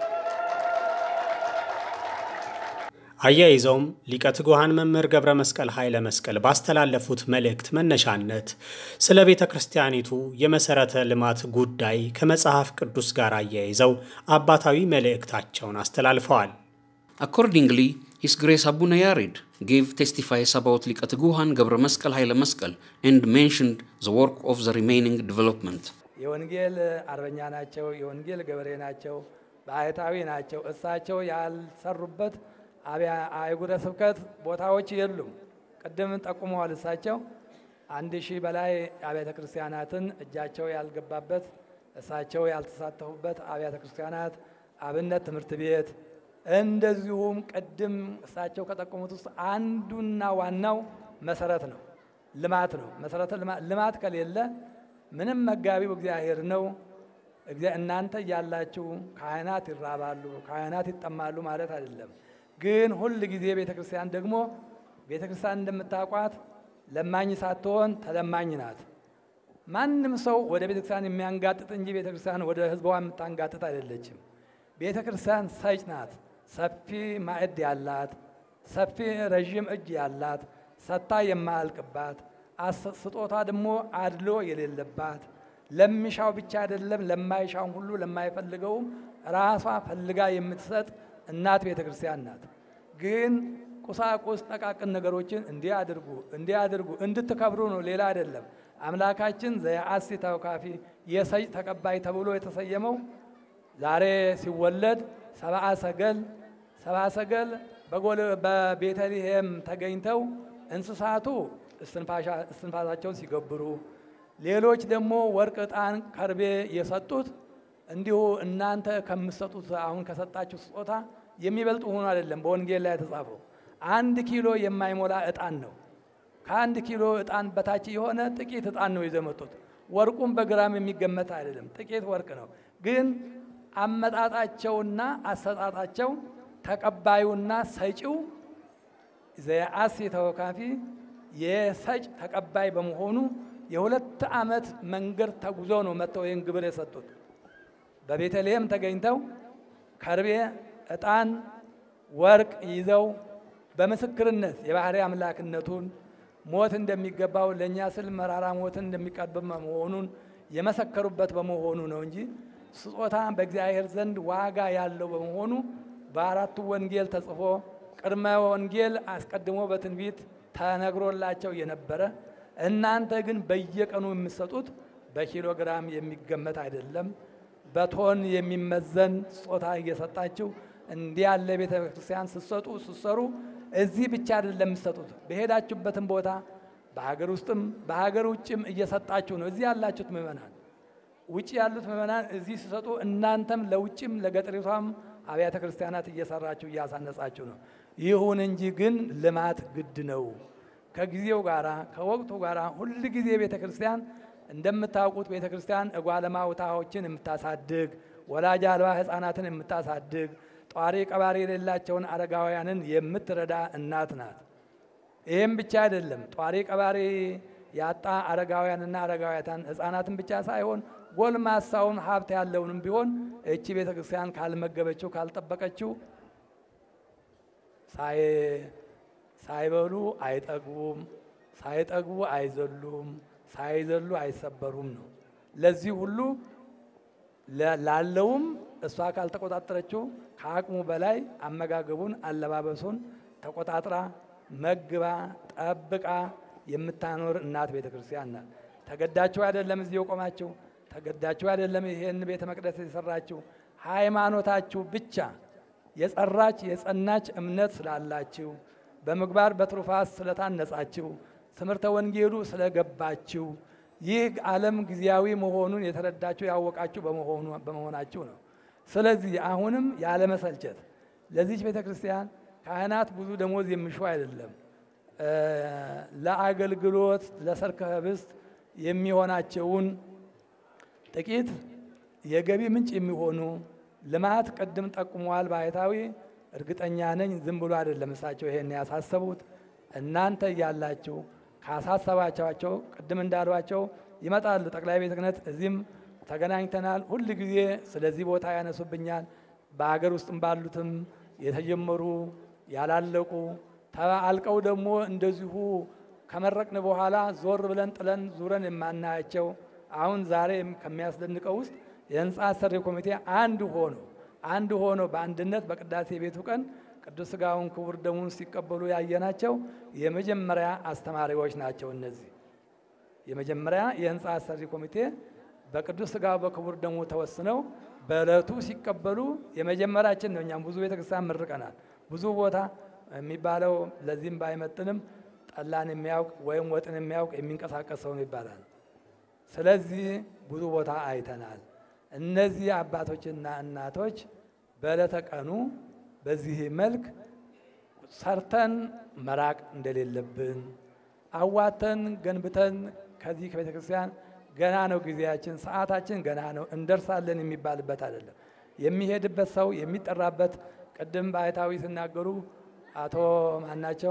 [SPEAKER 2] አያይዘውም ሊቀ ትጉሃን መምህር ገብረ መስቀል ኃይለ መስቀል ባስተላለፉት መልእክት መነሻነት ስለ ቤተ ክርስቲያኒቱ የመሰረተ ልማት ጉዳይ ከመጽሐፍ ቅዱስ ጋር አያይዘው አባታዊ መልእክታቸውን አስተላልፈዋል።
[SPEAKER 3] Accordingly, His Grace Abuna Yared gave testifies about Liqat Guhan Gabra Meskel Haile Meskel and mentioned the work of the remaining development.
[SPEAKER 7] የወንጌል አርበኛ ናቸው፣ የወንጌል ገበሬ ናቸው፣ ባይታዊ ናቸው። እሳቸው ያልሰሩበት አህጉረ ስብከት ቦታዎች የሉም። ቀደም ጠቁመዋል። እሳቸው 1000 በላይ አብያተ ክርስቲያናትን እጃቸው ያልገባበት እሳቸው ያልተሳተፉበት አብያተ ክርስቲያናት አብነት ትምህርት ቤት እንደዚሁም ቀደም እሳቸው ከጠቆሙት ውስጥ አንዱና ዋናው መሰረት ነው፣ ልማት ነው። መሰረተ ልማት ከሌለ ምንም መጋቢው እግዚአብሔር ነው። እናንተ ያላችሁ ካህናት ይራባሉ፣ ካህናት ይጠማሉ ማለት አይደለም። ግን ሁሉ ጊዜ ቤተክርስቲያን ደግሞ ቤተክርስቲያን እንደምታውቋት ለማኝ ሳትሆን ተለማኝ ናት። ማንም ሰው ወደ ቤተክርስቲያን የሚያንጋጥጥ እንጂ ቤተክርስቲያን ወደ ህዝቧ የምታንጋጥጥ አይደለችም። ቤተክርስቲያን ሰጭ ናት። ሰፊ ማዕድ ያላት፣ ሰፊ ረዥም እጅ ያላት፣ ሰታ የማያልቅባት፣ ስጦታ ደግሞ አድሎ የሌለባት፣ ለሚሻው ብቻ አይደለም ለማይሻው ሁሉ ለማይፈልገውም ራሷ ፈልጋ የምትሰጥ እናት ቤተክርስቲያን ናት። ግን ቁሳቁስ ጠቃቅን ነገሮችን እንዲያድርጉ እንድትከብሩ ነው፣ ሌላ አይደለም። አምላካችን ዘያአሲ ተወካፊ የሰጭ ተቀባይ ተብሎ የተሰየመው ዛሬ ሲወለድ ሰብአ ሰገል በቤተልሔም ተገኝተው እንስሳቱ እስትንፋሳቸውን ሲገብሩ፣ ሌሎች ደግሞ ወርቅ፣ ዕጣን፣ ከርቤ የሰጡት እንዲሁ እናንተ ከምትሰጡት አሁን ከሰጣችሁ ስጦታ የሚበልጡ ሆኖ አይደለም። በወንጌል ላይ የተጻፈው 1 ኪሎ የማይሞላ ዕጣን ነው። ከ1 ኪሎ ዕጣን በታች የሆነ ጥቂት ዕጣን ነው ይዘመጡት። ወርቁም በግራም የሚገመት አይደለም፣ ጥቂት ወርቅ ነው። ግን አመጣጣቸውና አሰጣጣቸው ተቀባዩና ሰጪው ዘያአሲ ተወካፊ የሰጭ ተቀባይ በመሆኑ የ2 ዓመት መንገድ ተጉዞ ነው መጥተው ይህን ግብር የሰጡት። በቤተልሔም ተገኝተው ከርቤ፣ ዕጣን፣ ወርቅ ይዘው በምስክርነት የባህሪ አምላክነቱን ሞት እንደሚገባው ለኛ ስል መራራ ሞትን እንደሚቀበል መሆኑን የመሰከሩበት በመሆኑ ነው እንጂ ስጦታ በእግዚአብሔር ዘንድ ዋጋ ያለው በመሆኑ በአራቱ ወንጌል ተጽፎ ቅድመ ወንጌል አስቀድሞ በትንቢት ተነግሮላቸው የነበረ እናንተ ግን በየቀኑ የምትሰጡት በኪሎ ግራም የሚገመት አይደለም፣ በቶን የሚመዘን ስጦታ እየሰጣችሁ እንዲህ ያለ ቤተ ክርስቲያን ስትሰሩ እዚህ ብቻ አይደለም የምትሰጡት፣ በሄዳችሁበትም ቦታ በሀገር ውስጥም በሀገር ውጭም እየሰጣችሁ ነው። እዚህ ያላችሁት ምእመናን፣ ውጭ ያሉት ምእመናን እዚህ ሲሰጡ እናንተም ለውጭም ለገጠሪቷም አብያተ ክርስቲያናት እየሰራችሁ እያሳነጻችሁ ነው። ይሁን እንጂ ግን ልማት ግድ ነው። ከጊዜው ጋራ ከወቅቱ ጋራ ሁሉ ጊዜ ቤተ ክርስቲያን እንደምታውቁት ቤተ ክርስቲያን እጓለማውታዎችን የምታሳድግ፣ ወላጅ አልባ ሕፃናትን የምታሳድግ፣ ጧሪ ቀባሪ የሌላቸውን አረጋውያንን የምትረዳ እናት ናት። ይህም ብቻ አይደለም፣ ጧሪ ቀባሪ ያጣ አረጋውያንና አረጋውያትን ሕፃናትን ብቻ ሳይሆን ጎልማሳውን ሀብት ያለውንም ቢሆን እቺ ቤተ ክርስቲያን ካልመገበችው ካልጠበቀችው ሳይበሉ አይጠግቡም፣ ሳይጠግቡ አይዘሉም፣ ሳይዘሉ አይሰበሩም ነው። ለዚህ ሁሉ ላለውም እሷ ካልተቆጣጠረችው ከአቅሙ በላይ አመጋገቡን አለባበሱን ተቆጣጥራ መግባ ጠብቃ የምታኖር እናት ቤተ ክርስቲያን ናት። ተገዳችሁ አይደለም እዚህ የቆማችሁ፣ ተገዳችሁ አይደለም ይሄን ቤተ መቅደስ የሰራችሁ። ሃይማኖታችሁ ብቻ የጸራች የጸናች እምነት ስላላችሁ፣ በምግባር በትሩፋት ስለታነጻችሁ፣ ትምህርተ ወንጌሉ ስለገባችሁ፣ ይህ ዓለም ጊዜያዊ መሆኑን የተረዳችሁ ያወቃችሁ በመሆናችሁ ነው። ስለዚህ አሁንም ያለ መሰልቸት ለዚህ ቤተ ክርስቲያን ካህናት ብዙ ደሞዝ የሚሹ አይደለም። ለአገልግሎት ለሰርከ ህብስት የሚሆናቸውን ጥቂት የገቢ ምንጭ የሚሆኑ ልማት ቅድም ጠቁመዋል ባይታዊ። እርግጠኛ ነኝ ዝም ብሎ አይደለም እሳቸው ይሄን ያሳሰቡት። እናንተ እያላችሁ ካሳሰባቸው ቅድም እንዳሏቸው ይመጣሉ። ጠቅላይ ቤተ ክህነት እዚህም ተገናኝተናል። ሁል ጊዜ ስለዚህ ቦታ ያነሱብኛል። በአገር ውስጥም ባሉትም የተጀመሩ ያላለቁ አልቀው ደግሞ እንደዚሁ ከመረቅን በኋላ ዞር ብለን ጥለን ዙረን የማናያቸው አሁን ዛሬ ከሚያስደንቀው ውስጥ የህንፃ አሰሪ ኮሚቴ አንድ ሆኖ በአንድነት በቅዳሴ ቤቱ ቀን ቅዱስ ሥጋውን ክቡር ደሙን ሲቀበሉ ያየናቸው የመጀመሪያ አስተማሪዎች ናቸው። እነዚህ የመጀመሪያ የህንፃ አሰሪ ኮሚቴ በቅዱስ ሥጋው በክቡር ደሙ ተወስነው በዕለቱ ሲቀበሉ የመጀመሪያችን ነው። እኛም ብዙ ቤተክርስቲያን መርቀናል። ብዙ ቦታ የሚባለው ለዚህም ባይመጥንም ጠላን የሚያውቅ ወይም ወጥን የሚያውቅ የሚንቀሳቀስ ሰው ይባላል። ስለዚህ ብዙ ቦታ አይተናል። እነዚህ አባቶችና እናቶች በዕለተ ቀኑ በዚህ መልክ ሰርተን መራቅ እንደሌለብን አዋተን ገንብተን ከዚህ ከቤተ ክርስቲያን ገና ነው ጊዜያችን፣ ሰዓታችን ገና ነው እንደርሳለን የሚባልበት አይደለም። የሚሄድበት ሰው የሚጠራበት ቅድም ባይታዊ ሲናገሩ አቶ ማናቸው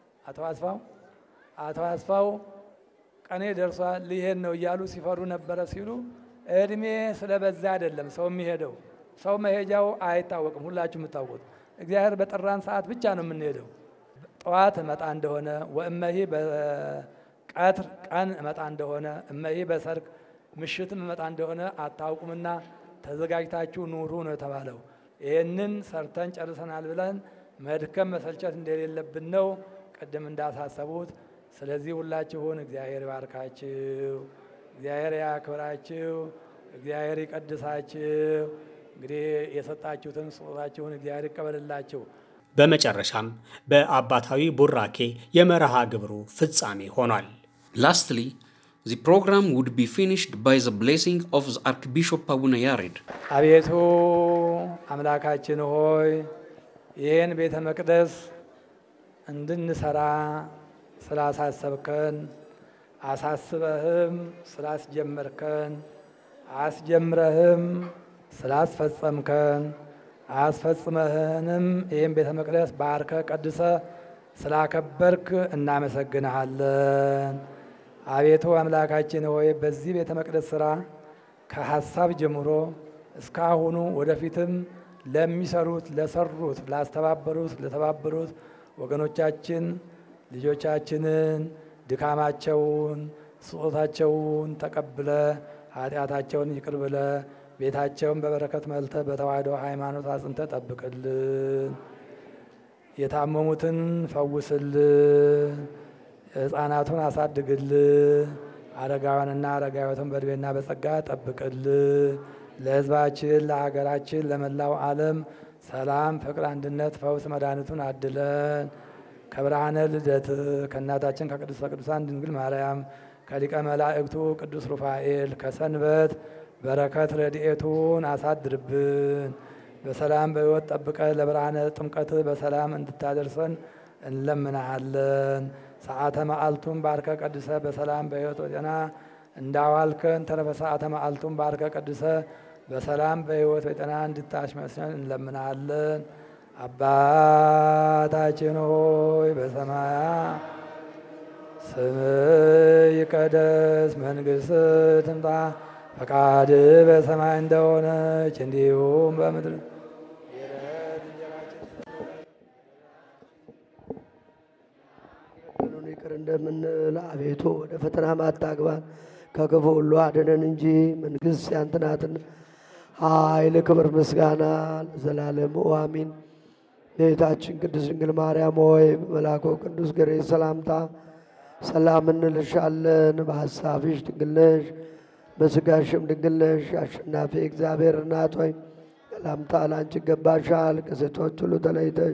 [SPEAKER 7] አቶ አስፋው ቀኔ ደርሷል ሊሄድ ነው እያሉ ሲፈሩ ነበረ ሲሉ እድሜ ስለበዛ አይደለም ሰው የሚሄደው። ሰው መሄጃው አይታወቅም። ሁላችሁ የምታውቁት እግዚአብሔር በጠራን ሰዓት ብቻ ነው የምንሄደው። ጠዋት እመጣ እንደሆነ ወእመሂ በቀትር ቀን እመጣ እንደሆነ እመሂ በሰርክ ምሽትም እመጣ እንደሆነ አታውቁምና ተዘጋጅታችሁ ኑሩ ነው የተባለው። ይህንን ሰርተን ጨርሰናል ብለን መድከም መሰልቸት እንደሌለብን ነው ቅድም እንዳሳሰቡት። ስለዚህ ሁላችሁን እግዚአብሔር ይባርካችሁ፣ እግዚአብሔር ያክብራችሁ፣ እግዚአብሔር ይቀድሳችሁ። እንግዲህ የሰጣችሁትን ስጦታችሁን እግዚአብሔር ይቀበልላችሁ።
[SPEAKER 2] በመጨረሻም በአባታዊ ቡራኬ የመርሃ ግብሩ ፍጻሜ ሆኗል።
[SPEAKER 3] Lastly, the program would be finished by the blessing of the Archbishop Abuna Yared.
[SPEAKER 7] አቤቱ አምላካችን ሆይ ይህን ቤተ መቅደስ እንድንሰራ ስላሳሰብከን አሳስበህም ስላስጀመርከን አስጀምረህም ስላስፈጸምከን አስፈጽመህንም ይህን ቤተ መቅደስ ባርከ ቀድሰ ስላከበርክ እናመሰግንሃለን። አቤቱ አምላካችን ሆይ በዚህ ቤተ መቅደስ ስራ ከሐሳብ ጀምሮ እስካሁኑ ወደፊትም ለሚሰሩት ለሰሩት ላስተባበሩት ለተባበሩት ወገኖቻችን ልጆቻችንን ድካማቸውን ስጦታቸውን ተቀብለ ኃጢአታቸውን ይቅር ብለ ቤታቸውን በበረከት መልተ በተዋህዶ ሃይማኖት አጽንተ ጠብቅልን። የታመሙትን ፈውስልን፣ ሕፃናቱን አሳድግልን፣ አረጋውያንና አረጋዊትን በዕድሜና በጸጋ ጠብቅልን። ለሕዝባችን፣ ለሀገራችን፣ ለመላው ዓለም ሰላም፣ ፍቅር፣ አንድነት፣ ፈውስ፣ መድኃኒቱን አድለን። ከብርሃነ ልደት ከእናታችን ከቅድስተ ቅዱሳን ድንግል ማርያም ከሊቀ መላእክቱ ቅዱስ ሩፋኤል ከሰንበት በረከት ረድኤቱን አሳድርብን። በሰላም በሕይወት ጠብቀ ለብርሃነ ጥምቀት በሰላም እንድታደርሰን እንለምናሃለን። ሰዓተ መዓልቱን ባርከ ቀድሰ በሰላም በሕይወት በጤና እንዳዋልከን ተረፈ ሰዓተ መዓልቱን ባርከ ቀድሰ በሰላም በሕይወት በጤና እንድታስመስለን እንለምናሃለን። አባታችን ሆይ በሰማያት ስምህ ይቀደስ፣ መንግሥትህ ትምጣ፣ ፈቃድህ በሰማይ እንደሆነች እንዲሁም በምድር
[SPEAKER 8] ይቅር እንደምንል አቤቱ ወደ ፈተና አታግባን ከክፉ ሁሉ አድነን እንጂ መንግሥት ያንተ ናትና ኃይል፣ ክብር፣ ምስጋና ለዘላለሙ አሜን። እመቤታችን ቅድስት ድንግል ማርያም ሆይ በመልአኩ ቅዱስ ገብርኤል ሰላምታ ሰላም እንልሻለን። በሐሳብሽ ድንግል ነሽ፣ በሥጋሽም ድንግል ነሽ። አሸናፊ እግዚአብሔር እናት ሆይ ሰላምታ ላንቺ ይገባሻል። ከሴቶች ሁሉ ተለይተሽ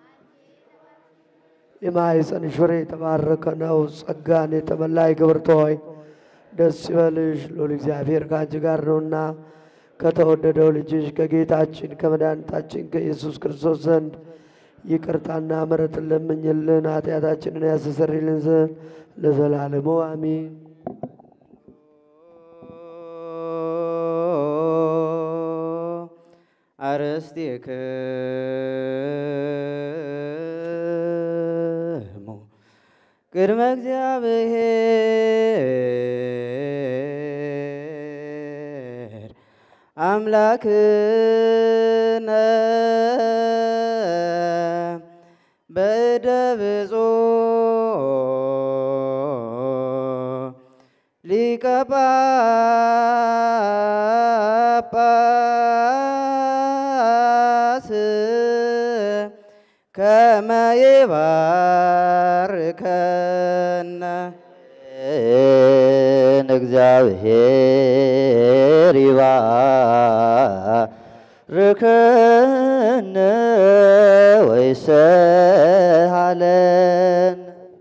[SPEAKER 8] የማኅፀንሽ ፍሬ የተባረከ ነው። ጸጋን የተመላሽ ክብርት ሆይ ደስ ይበልሽ፣ ልዑል እግዚአብሔር ከአንቺ ጋር ነውና ከተወደደው ልጅሽ ከጌታችን ከመድኃኒታችን ከኢየሱስ ክርስቶስ ዘንድ ይቅርታና ምሕረትን ለምኝልን ኃጢአታችንን ያስተሰርይልን ዘንድ ለዘላለሙ አሜን።
[SPEAKER 9] አርሥቲክሙ ቅድመ እግዚአብሔር አምላክነ በእደ ብፁዕ ሊቀ ጳጳስ ከመ ይባርከነ እግዚአብሔር ይባርከነ ወይስሐለን።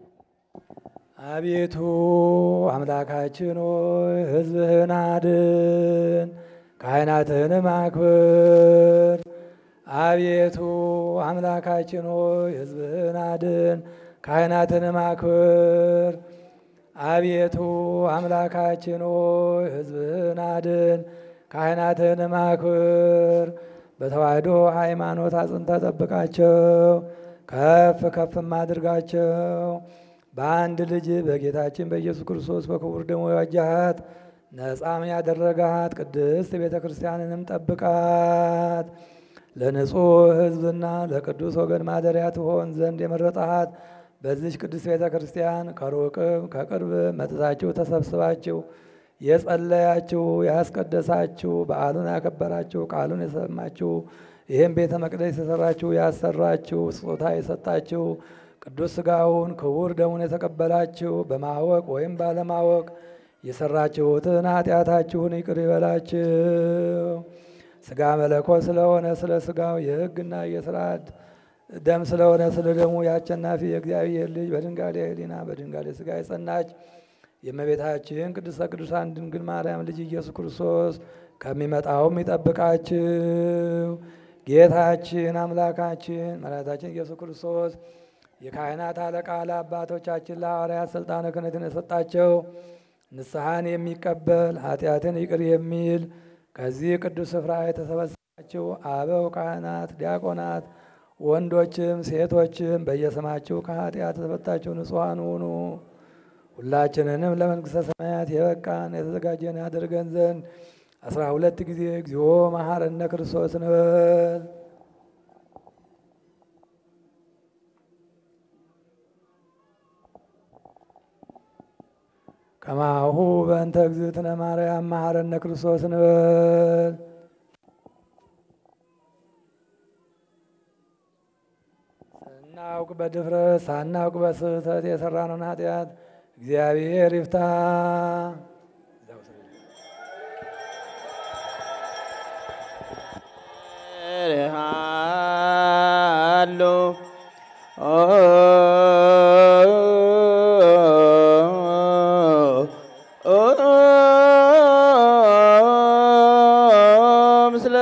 [SPEAKER 7] አቤቱ አምላካችን ሆይ ሕዝብህን አድን፣ ካህናትህንም አክብር። አቤቱ አምላካችን ሆይ ሕዝብህን አድን፣ ካህናትህንም አክብር። አቤቱ አምላካችን ሆይ ሕዝብህን አድን፣ ካህናትህንም አክብር። በተዋሕዶ ሃይማኖት አጽንተ ጠብቃቸው፣ ከፍ ከፍም አድርጋቸው። በአንድ ልጅ በጌታችን በኢየሱስ ክርስቶስ በክቡር ደሙ የዋጃሃት ነጻም ያደረጋት ቅድስት ቤተ ክርስቲያንንም ጠብቃት። ለንጹሕ ሕዝብና ለቅዱስ ወገን ማደሪያ ትሆን ዘንድ የመረጣሃት በዚች ቅዱስ ቤተ ክርስቲያን ከሩቅም ከቅርብ መጥታችሁ ተሰብስባችሁ የጸለያችሁ ያስቀደሳችሁ በዓሉን ያከበራችሁ ቃሉን የሰማችሁ ይህም ቤተ መቅደስ የሰራችሁ ያሰራችሁ ስጦታ የሰጣችሁ ቅዱስ ሥጋውን ክቡር ደሙን የተቀበላችሁ በማወቅ ወይም ባለማወቅ የሰራችሁትን ኃጢአታችሁን ይቅር ይበላችሁ። ሥጋ መለኮት ስለሆነ ስለ ሥጋው የሕግና የሥርዓት ደም ስለሆነ ስለ ደሙ የአሸናፊ የእግዚአብሔር ልጅ በድንጋሌ ሕሊና በድንጋሌ ሥጋ የጸናች የእመቤታችን ቅድስተ ቅዱሳን ድንግል ማርያም ልጅ ኢየሱስ ክርስቶስ ከሚመጣውም ይጠብቃችሁ። ጌታችን አምላካችን መድኃኒታችን ኢየሱስ ክርስቶስ የካህናት አለቃ ለአባቶቻችን ለሐዋርያት ሥልጣነ ክህነትን የሰጣቸው ንስሐን የሚቀበል ኃጢአትን ይቅር የሚል ከዚህ ቅዱስ ስፍራ የተሰበሰባችሁ አበው ካህናት፣ ዲያቆናት፣ ወንዶችም ሴቶችም በየስማችሁ ከኃጢአት ተፈታችሁ ንጹሐን ሁኑ። ሁላችንንም ለመንግሥተ ሰማያት የበቃን የተዘጋጀን ያደርገን ዘንድ 12 ጊዜ እግዚኦ መሐረነ ክርስቶስ እንበል። ከማሁ በእንተ እግዝእትነ ማርያም መሐረነ ክርስቶስ እንበል። ስናውቅ በድፍረት ሳናውቅ በስህተት የሰራነውን ኃጢአት እግዚአብሔር ይፍታ።
[SPEAKER 9] ያርሃሎ ምስለ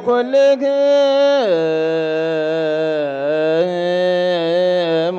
[SPEAKER 9] ኩልክሙ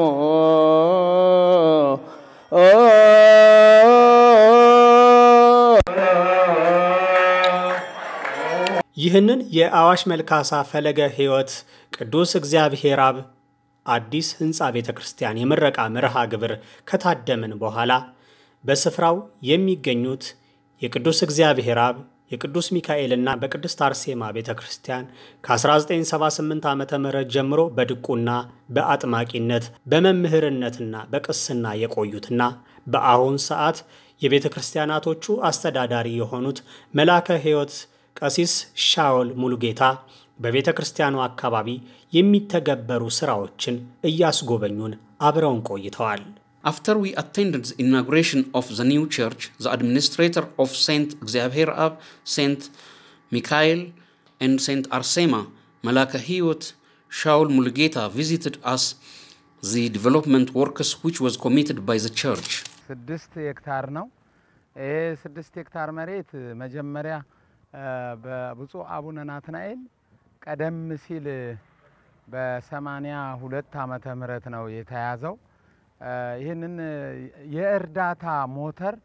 [SPEAKER 2] ይህንን የአዋሽ መልካሳ ፈለገ ሕይወት ቅዱስ እግዚአብሔር አብ አዲስ ሕንፃ ቤተክርስቲያን የምረቃ መርሃ ግብር ከታደምን በኋላ በስፍራው የሚገኙት የቅዱስ እግዚአብሔር አብ የቅዱስ ሚካኤልና በቅድስት አርሴማ ቤተክርስቲያን ከ1978 ዓመተ ምህረት ጀምሮ በድቁና በአጥማቂነት በመምህርነትና በቅስና የቆዩትና በአሁን ሰዓት የቤተክርስቲያናቶቹ አስተዳዳሪ የሆኑት መላከ ሕይወት ቀሲስ ሻውል ሙሉጌታ በቤተክርስቲያኑ አካባቢ የሚተገበሩ ስራዎችን እያስጎበኙን አብረውን ቆይተዋል።
[SPEAKER 3] After we attended the inauguration of the new church, the administrator of Saint Xavier Ab, Saint Michael, and Saint Arsema, Malaka Hiyot, Shaul Mulugeta, visited us the development works which was committed by the church.
[SPEAKER 10] 6 ሄክታር ነው። 6 ሄክታር መሬት መጀመሪያ በብፁዕ አቡነ ናትናኤል ቀደም ሲል በ82 ዓመተ ምህረት ነው የተያዘው። ይህንን የእርዳታ ሞተር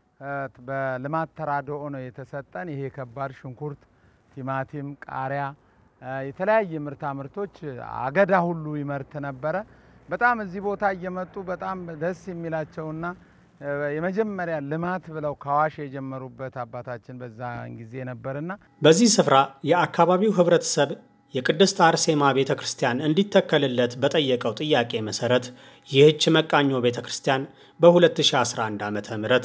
[SPEAKER 10] በልማት ተራድኦ ነው የተሰጠን። ይሄ ከባድ ሽንኩርት፣ ቲማቲም፣ ቃሪያ የተለያየ ምርቶች አገዳ ሁሉ ይመርት ነበረ። በጣም እዚህ ቦታ እየመጡ በጣም ደስ የሚላቸውና የመጀመሪያ ልማት ብለው ካዋሽ የጀመሩበት አባታችን በዛ ጊዜ ነበርና
[SPEAKER 2] በዚህ ስፍራ የአካባቢው ህብረተሰብ የቅድስት አርሴማ ቤተክርስቲያን እንዲተከልለት በጠየቀው ጥያቄ መሰረት ይህች መቃኞ ቤተክርስቲያን በ2011 ዓመተ ምህረት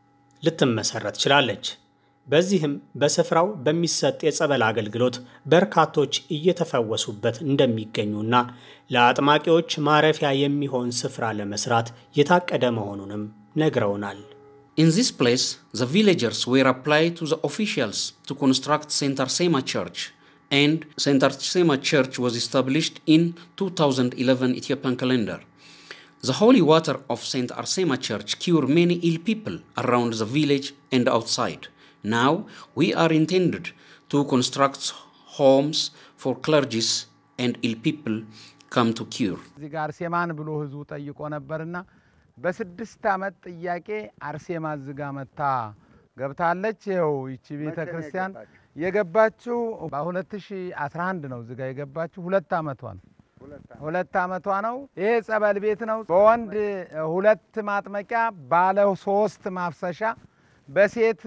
[SPEAKER 2] ልትመሰረት ችላለች። በዚህም በስፍራው በሚሰጥ የጸበል አገልግሎት በርካቶች እየተፈወሱበት እንደሚገኙና ለአጥማቂዎች ማረፊያ የሚሆን ስፍራ ለመስራት የታቀደ መሆኑንም ነግረውናል።
[SPEAKER 3] In this place, the villagers were applied to the officials to construct Saint Arsema Church, and Saint Arsema Church was established in 2011 Ethiopian calendar. The holy water of Saint Arsema Church cured many ill people around the village and outside. Now, we are intended to construct homes for clergies and ill people come to cure.
[SPEAKER 10] እዚህ ጋር አርሴማን ብሎ ህዝቡ ጠይቆ ነበርና በ6 ዓመት ጥያቄ አርሴማ ዝጋ መታ ገብታለች። ይኸው ይቺ ቤተክርስቲያን የገባችው በ2011 ነው። ዝጋ የገባችው 2 ዓመቷ ነው። 2 ዓመቷ ነው። ይሄ ጸበል ቤት ነው። በወንድ 2 ማጥመቂያ ባለ 3 ማፍሰሻ፣ በሴት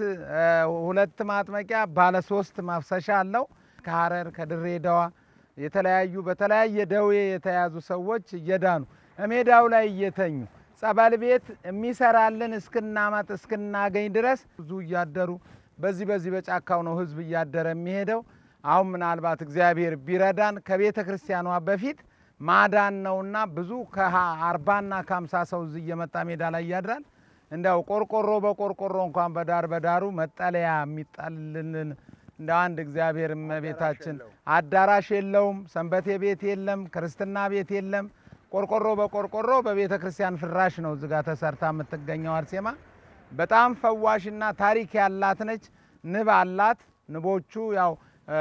[SPEAKER 10] 2 ማጥመቂያ ባለ 3 ማፍሰሻ አለው። ከሐረር ከድሬዳዋ የተለያዩ በተለያየ ደዌ የተያዙ ሰዎች እየዳኑ ሜዳው ላይ እየተኙ ጸበል ቤት የሚሰራልን እስክናማጥ እስክናገኝ ድረስ ብዙ እያደሩ በዚህ በጫካው ነው ህዝብ እያደረ የሚሄደው። አሁን ምናልባት እግዚአብሔር ቢረዳን ከቤተ ክርስቲያኗ በፊት ማዳን ነውና ብዙ ከ40 እና ከ50 ሰው እዚህ እየመጣ ሜዳ ላይ ያድራል። እንደው ቆርቆሮ በቆርቆሮ እንኳን በዳሩ መጠለያ የሚጣልልን እንደ አንድ እግዚአብሔር እመቤታችን አዳራሽ የለውም፣ ሰንበቴ ቤት የለም፣ ክርስትና ቤት የለም። ቆርቆሮ በቆርቆሮ በቤተ ክርስቲያን ፍራሽ ነው ዝጋ ተሰርታ የምትገኘው አርሴማ። በጣም ፈዋሽና ታሪክ ያላት ነች። ንብ አላት። ንቦቹ ያው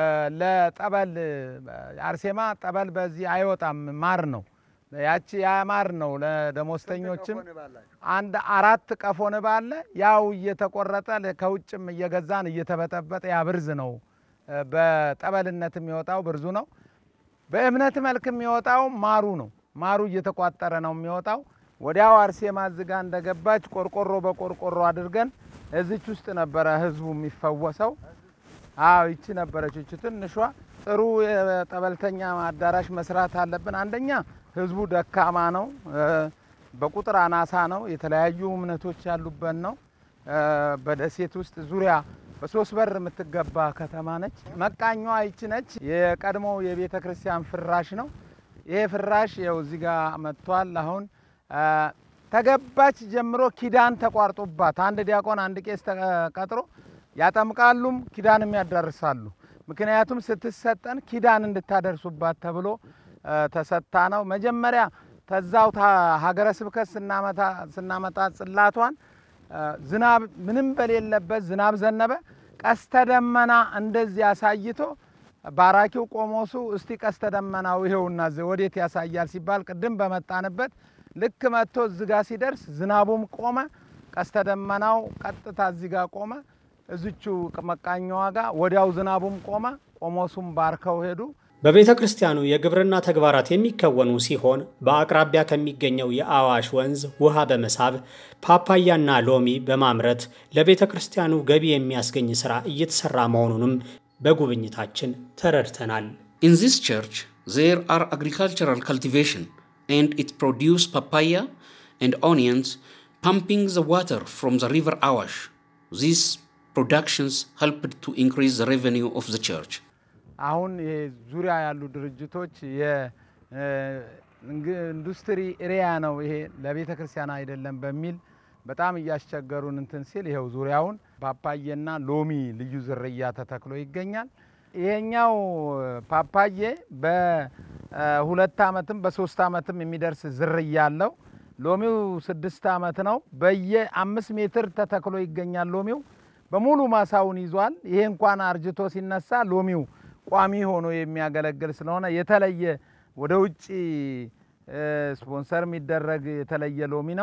[SPEAKER 10] ለጠበል አርሴማ ጠበል በዚህ አይወጣም፣ ማር ነው ያቺ ያማር ነው። ለደሞስተኞችም አንድ 4 ቀፎ ንብ አለ። ያው እየተቆረጠ ከውጭም እየገዛን እየተበጠበጠ ያ ብርዝ ነው። በጠበልነት የሚወጣው ብርዙ ነው። በእምነት መልክ የሚወጣው ማሩ ነው። ማሩ እየተቋጠረ ነው የሚወጣው። ወዲያው አርሴማ ዝጋ እንደገባች ቆርቆሮ በቆርቆሮ አድርገን እዚች ውስጥ ነበረ ህዝቡ የሚፈወሰው። አዎ ይቺ ነበረች። ይቺ ትንሿ ጥሩ የጠበልተኛ አዳራሽ መስራት አለብን። አንደኛ ህዝቡ ደካማ ነው፣ በቁጥር አናሳ ነው፣ የተለያዩ እምነቶች ያሉበት ነው። በደሴት ውስጥ ዙሪያ በ3 በር የምትገባ ከተማ ነች። መቃኛዋ ይቺ ነች። የቀድሞ የቤተ ክርስቲያን ፍራሽ ነው። ይሄ ፍራሽ ያው እዚህ ጋር መጥቷል። አሁን ተገባች ጀምሮ ኪዳን ተቋርጦባት አንድ ዲያቆን አንድ ቄስ ተቀጥሮ ያጠምቃሉም ኪዳንም ያዳርሳሉ። ምክንያቱም ስትሰጠን ኪዳን እንድታደርሱባት ተብሎ ተሰጣ ነው። መጀመሪያ ተዛው ሀገረ ስብከት ስናመጣ ጽላቷን ዝናብ ምንም በሌለበት ዝናብ ዘነበ። ቀስተ ደመና እንደዚህ ያሳይቶ ባራኪው ቆሞሱ እስቲ ቀስተ ደመናው ይሄውና ወዴት ያሳያል ሲባል ቅድም በመጣንበት ልክ መጥቶ ዝጋ ሲደርስ ዝናቡም ቆመ። ቀስተ ደመናው ቀጥታ እዚጋ ቆመ። እዚቹ መቃኛዋ ጋር ወዲያው ዝናቡም ቆመ። ቆሞሱም ባርከው ሄዱ።
[SPEAKER 2] በቤተ ክርስቲያኑ የግብርና ተግባራት የሚከወኑ ሲሆን በአቅራቢያ ከሚገኘው የአዋሽ ወንዝ ውሃ በመሳብ ፓፓያና ሎሚ በማምረት ለቤተ ክርስቲያኑ ገቢ የሚያስገኝ ስራ እየተሰራ መሆኑንም በጉብኝታችን ተረድተናል።
[SPEAKER 3] In this church there are agricultural cultivation and it produce papaya and onions pumping the water from the river Awash. These productions helped to increase the revenue of the church.
[SPEAKER 10] አሁን የዙሪያ ያሉ ድርጅቶች የኢንዱስትሪ ኤሪያ ነው ይሄ ለቤተ ክርስቲያን አይደለም በሚል በጣም እያስቸገሩን እንትን ሲል ይሄው ዙሪያውን ፓፓዬና ሎሚ ልዩ ዝርያ ተተክሎ ይገኛል። ይሄኛው ፓፓዬ በ2 አመትም በ3 አመትም የሚደርስ ዝርያ አለው። ሎሚው 6 አመት ነው። በየ5 ሜትር ተተክሎ ይገኛል። ሎሚው በሙሉ ማሳውን ይዟል። ይሄ እንኳን አርጅቶ ሲነሳ ሎሚው ቋሚ ሆኖ የሚያገለግል ስለሆነ የተለየ ወደ ውጪ ስፖንሰር የሚደረግ የተለየ ሎሚ ነው።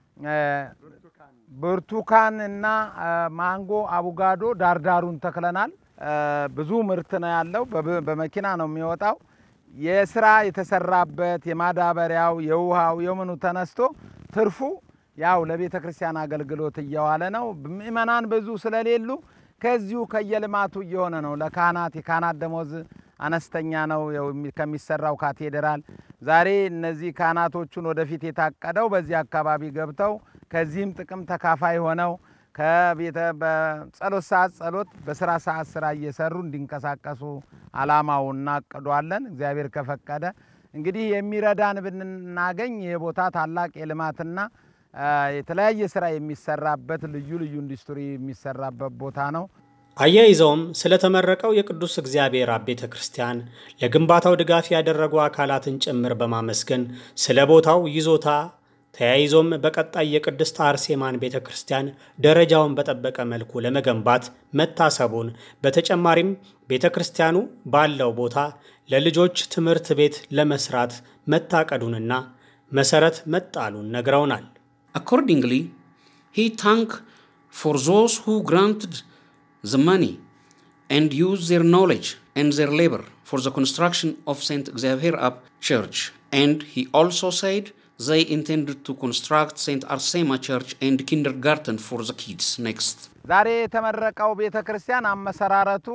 [SPEAKER 10] ብርቱካን እና ማንጎ አቡጋዶ ዳርዳሩን ተክለናል። ብዙ ምርት ነው ያለው። በመኪና ነው የሚወጣው። የስራ የተሰራበት የማዳበሪያው የውሃው የምኑ ተነስቶ ትርፉ ያው ለቤተ ክርስቲያን አገልግሎት እየዋለ ነው። ምእመናን ብዙ ስለሌሉ ከዚሁ ከየልማቱ እየሆነ ነው። ለካህናት የካህናት ደሞዝ አነስተኛ ነው ከሚሰራው ካቴድራል። ዛሬ እነዚህ ካህናቶቹን ወደፊት የታቀደው በዚህ አካባቢ ገብተው ከዚህም ጥቅም ተካፋይ ሆነው ከቤተ በጸሎት ሰዓት ጸሎት በስራ ሰዓት ስራ እየሰሩ እንዲንቀሳቀሱ አላማውና አቅዷለን። እግዚአብሔር ከፈቀደ እንግዲህ የሚረዳን ብንናገኝ የቦታ ታላቅ የልማትና የተለያየ ስራ የሚሰራበት ልዩ ልዩ ኢንዱስትሪ የሚሰራበት ቦታ ነው።
[SPEAKER 2] አያይዘውም ስለተመረቀው የቅዱስ እግዚአብሔር አብ ቤተ ክርስቲያን ለግንባታው ድጋፍ ያደረጉ አካላትን ጭምር በማመስገን ስለ ቦታው ይዞታ ተያይዞም በቀጣይ የቅድስት አርሴማን ቤተ ክርስቲያን ደረጃውን በጠበቀ መልኩ ለመገንባት መታሰቡን በተጨማሪም ቤተ ክርስቲያኑ ባለው ቦታ ለልጆች ትምህርት ቤት ለመስራት መታቀዱንና መሰረት መጣሉን ነግረውናል።
[SPEAKER 3] Accordingly, he thanked for those who granted the money and used their knowledge and their labor for the construction of St. Xavier Ab Church. And he also said they intended to construct St. Arsema Church and kindergarten for the kids next.
[SPEAKER 10] ዛሬ የተመረቀው ቤተ ክርስቲያን አመሰራረቱ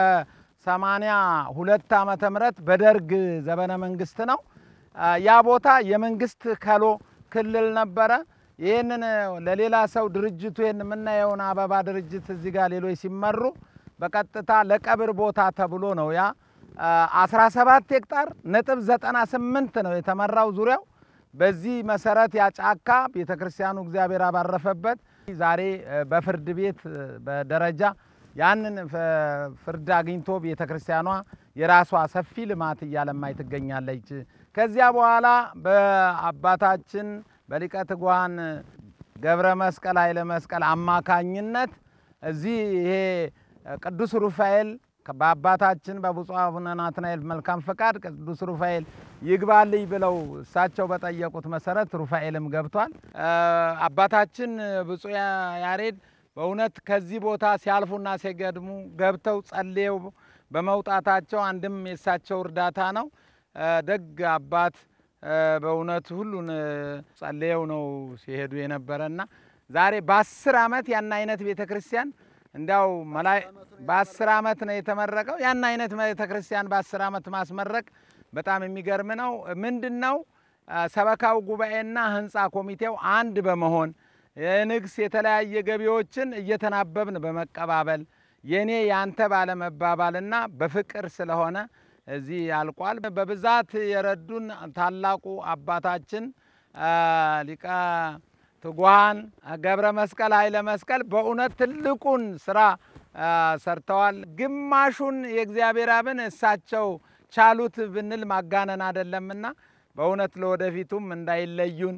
[SPEAKER 10] በ82 ዓመተ ምህረት በደርግ ዘመነ መንግስት ነው። ያ ቦታ የመንግስት ክልል ነበረ። ይሄንን ለሌላ ሰው ድርጅቱ የምናየውን አበባ ድርጅት እዚህ ጋር ሌሎች ሲመሩ በቀጥታ ለቀብር ቦታ ተብሎ ነው ያ 17 ሄክታር ነጥብ 98 ነው የተመራው ዙሪያው። በዚህ መሰረት ያጫካ ቤተክርስቲያኑ እግዚአብሔር አባረፈበት። ዛሬ በፍርድ ቤት በደረጃ ያንን ፍርድ አግኝቶ ቤተክርስቲያኗ የራሷ ሰፊ ልማት ያለማይ ትገኛለች። ከዚያ በኋላ በአባታችን በሊቀ ትጉሃን ገብረ መስቀል ኃይለ መስቀል አማካኝነት እዚህ ይሄ ቅዱስ ሩፋኤል በአባታችን በብፁዕ አቡነ ናትናኤል መልካም ፈቃድ ቅዱስ ሩፋኤል ይግባልኝ ብለው እሳቸው በጠየቁት መሰረት ሩፋኤልም ገብቷል። አባታችን ብፁዕ ያሬድ በእውነት ከዚህ ቦታ ሲያልፉና ሲገድሙ ገብተው ጸልየው በመውጣታቸው አንድም የእሳቸው እርዳታ ነው። ደግ አባት በእውነት ሁሉን ጸልየው ነው ሲሄዱ የነበረና ዛሬ በ10 አመት ያን አይነት ቤተክርስቲያን እንዳው በ10 አመት ነው የተመረቀው። ያን አይነት ቤተክርስቲያን በ10 አመት ማስመረቅ በጣም የሚገርም ነው። ምንድነው ሰበካው ጉባኤና ህንጻ ኮሚቴው አንድ በመሆን የንግስ የተለያየ ገቢዎችን እየተናበብን በመቀባበል የኔ ያንተ ባለ መባባልና በፍቅር ስለሆነ እዚህ ያልቋል። በብዛት የረዱን ታላቁ አባታችን ሊቀ ትጉሃን ገብረ መስቀል ኃይለ መስቀል በእውነት ትልቁን ስራ ሰርተዋል። ግማሹን የእግዚአብሔር አብን እሳቸው ቻሉት ብንል ማጋነን አይደለምና በእውነት ለወደፊቱም እንዳይለዩን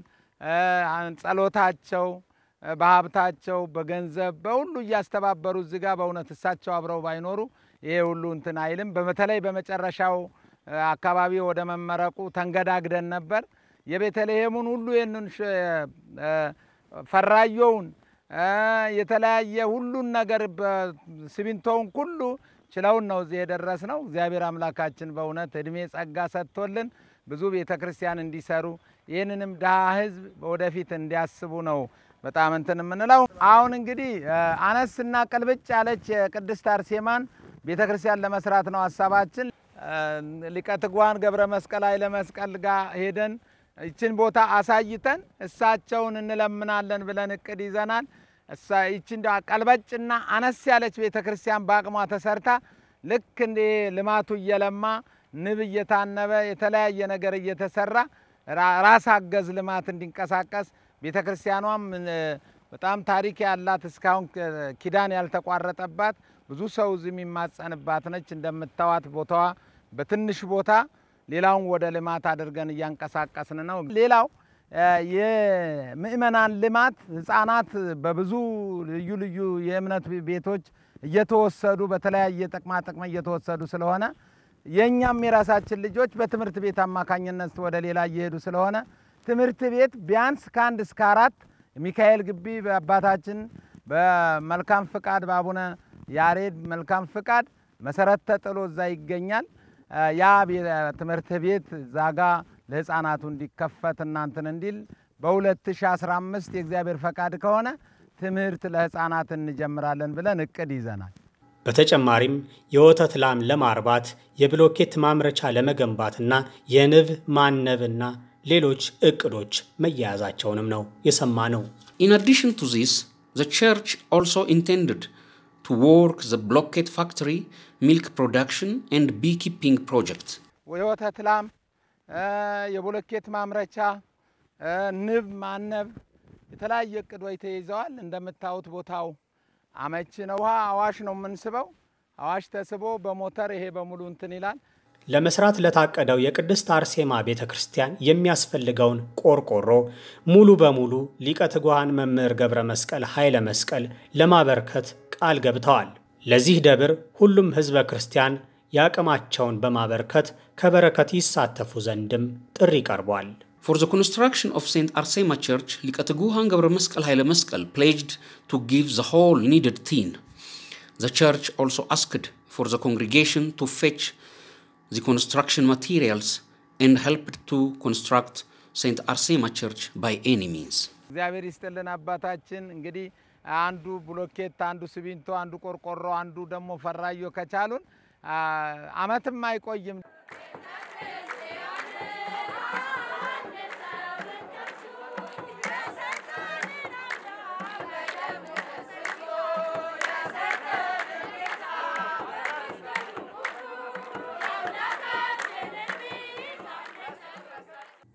[SPEAKER 10] ጸሎታቸው በሀብታቸው በገንዘብ በሁሉ እያስተባበሩ እዚህ ጋር በእውነት እሳቸው አብረው ባይኖሩ ይሄ ሁሉ እንትን አይልም። በመተለይ በመጨረሻው አካባቢ ወደ መመረቁ ተንገዳግደን ነበር። የቤተልሔሙን ሁሉ የነን ፈራዮውን የተለያየ ሁሉን ነገር በሲሚንቶውን ሁሉ ችለውን ነው እዚህ የደረስነው። እግዚአብሔር አምላካችን በእውነት እድሜ ጸጋ ሰጥቶልን ብዙ ቤተክርስቲያን እንዲሰሩ ይህንንም ድሃ ህዝብ ወደፊት እንዲያስቡ ነው በጣም እንትን የምንለው። አሁን እንግዲህ አነስና ቀልብጭ ያለች ቅድስት አርሴማን ቤተክርስቲያን ለመስራት ነው ሐሳባችን። ሊቀ ትጉሃን ገብረ መስቀል ኃይለ መስቀል ጋር ሄደን ይችን ቦታ አሳይተን እሳቸውን እንለምናለን ብለን እቅድ ይዘናል። ይችን ቀልበጭና አነስ ያለች ቤተክርስቲያን በአቅሟ ተሰርታ ልክ እንደ ልማቱ እየለማ ንብ እየታነበ የተለያየ ነገር እየተሰራ ራስ አገዝ ልማት እንዲንቀሳቀስ ቤተክርስቲያኗም በጣም ታሪክ ያላት እስካሁን ኪዳን ያልተቋረጠባት ብዙ ሰው እዚህ የሚማጸንባት ነች። እንደምታዋት ቦታዋ በትንሽ ቦታ ሌላውን ወደ ልማት አድርገን እያንቀሳቀስን ነው። ሌላው የምእመናን ልማት ህፃናት በብዙ ልዩ ልዩ የእምነት ቤቶች እየተወሰዱ በተለያየ ጥቅማ ጥቅም እየተወሰዱ ስለሆነ የኛም የራሳችን ልጆች በትምህርት ቤት አማካኝነት ወደ ሌላ እየሄዱ ስለሆነ ትምህርት ቤት ቢያንስ ከ1 እስከ 4 ሚካኤል ግቢ በአባታችን በመልካም ፍቃድ በአቡነ ያሬድ መልካም ፍቃድ መሰረት ተጥሎ እዛ ይገኛል። ያ ትምህርት ቤት ዛጋ ለህፃናቱ እንዲከፈት እናንተን እንዲል በ2015 የእግዚአብሔር ፈቃድ ከሆነ ትምህርት ለህፃናት እንጀምራለን ብለን እቅድ ይዘናል።
[SPEAKER 2] በተጨማሪም የወተት ላም ለማርባት የብሎኬት ማምረቻ ለመገንባትና የንብ ማነብና ሌሎች እቅዶች መያዛቸውንም ነው የሰማነው።
[SPEAKER 3] In addition to this, the church also intended to work the blockade factory, milk production and beekeeping project.
[SPEAKER 10] የወተት ላም የብሎኬት ማምረቻ ንብ ማነብ የተለያየ እቅዶች ተይዘዋል። እንደምታዩት ቦታው አመቺ ነው። አዋሽ ነው የምንስበው። አዋሽ ተስቦ በሞተር ይሄ በሙሉ እንትን ይላል።
[SPEAKER 2] ለመስራት ለታቀደው የቅድስት አርሴማ ቤተክርስቲያን የሚያስፈልገውን ቆርቆሮ ሙሉ በሙሉ ሊቀ ትጉሃን መምህር ገብረ መስቀል ኃይለ መስቀል ለማበርከት ቃል ገብተዋል። ለዚህ ደብር ሁሉም ህዝበ ክርስቲያን ያቀማቸውን በማበርከት ከበረከት ይሳተፉ ዘንድም ጥሪ ቀርቧል።
[SPEAKER 3] For the construction of St. Arsema Church, ሊቀ ትጉሃን ገብረ መስቀል ኃይለ መስቀል pledged to give the whole needed tin. The church also asked for the congregation to fetch the construction materials and helped to construct St. Arsema Church by any means.
[SPEAKER 10] እግዚአብሔር ይስጥልን አባታችን። እንግዲህ አንዱ ብሎኬት አንዱ ሲሚንቶ አንዱ ቆርቆሮ አንዱ ደግሞ ፈራዮ ከቻሉን አመትም አይቆይም።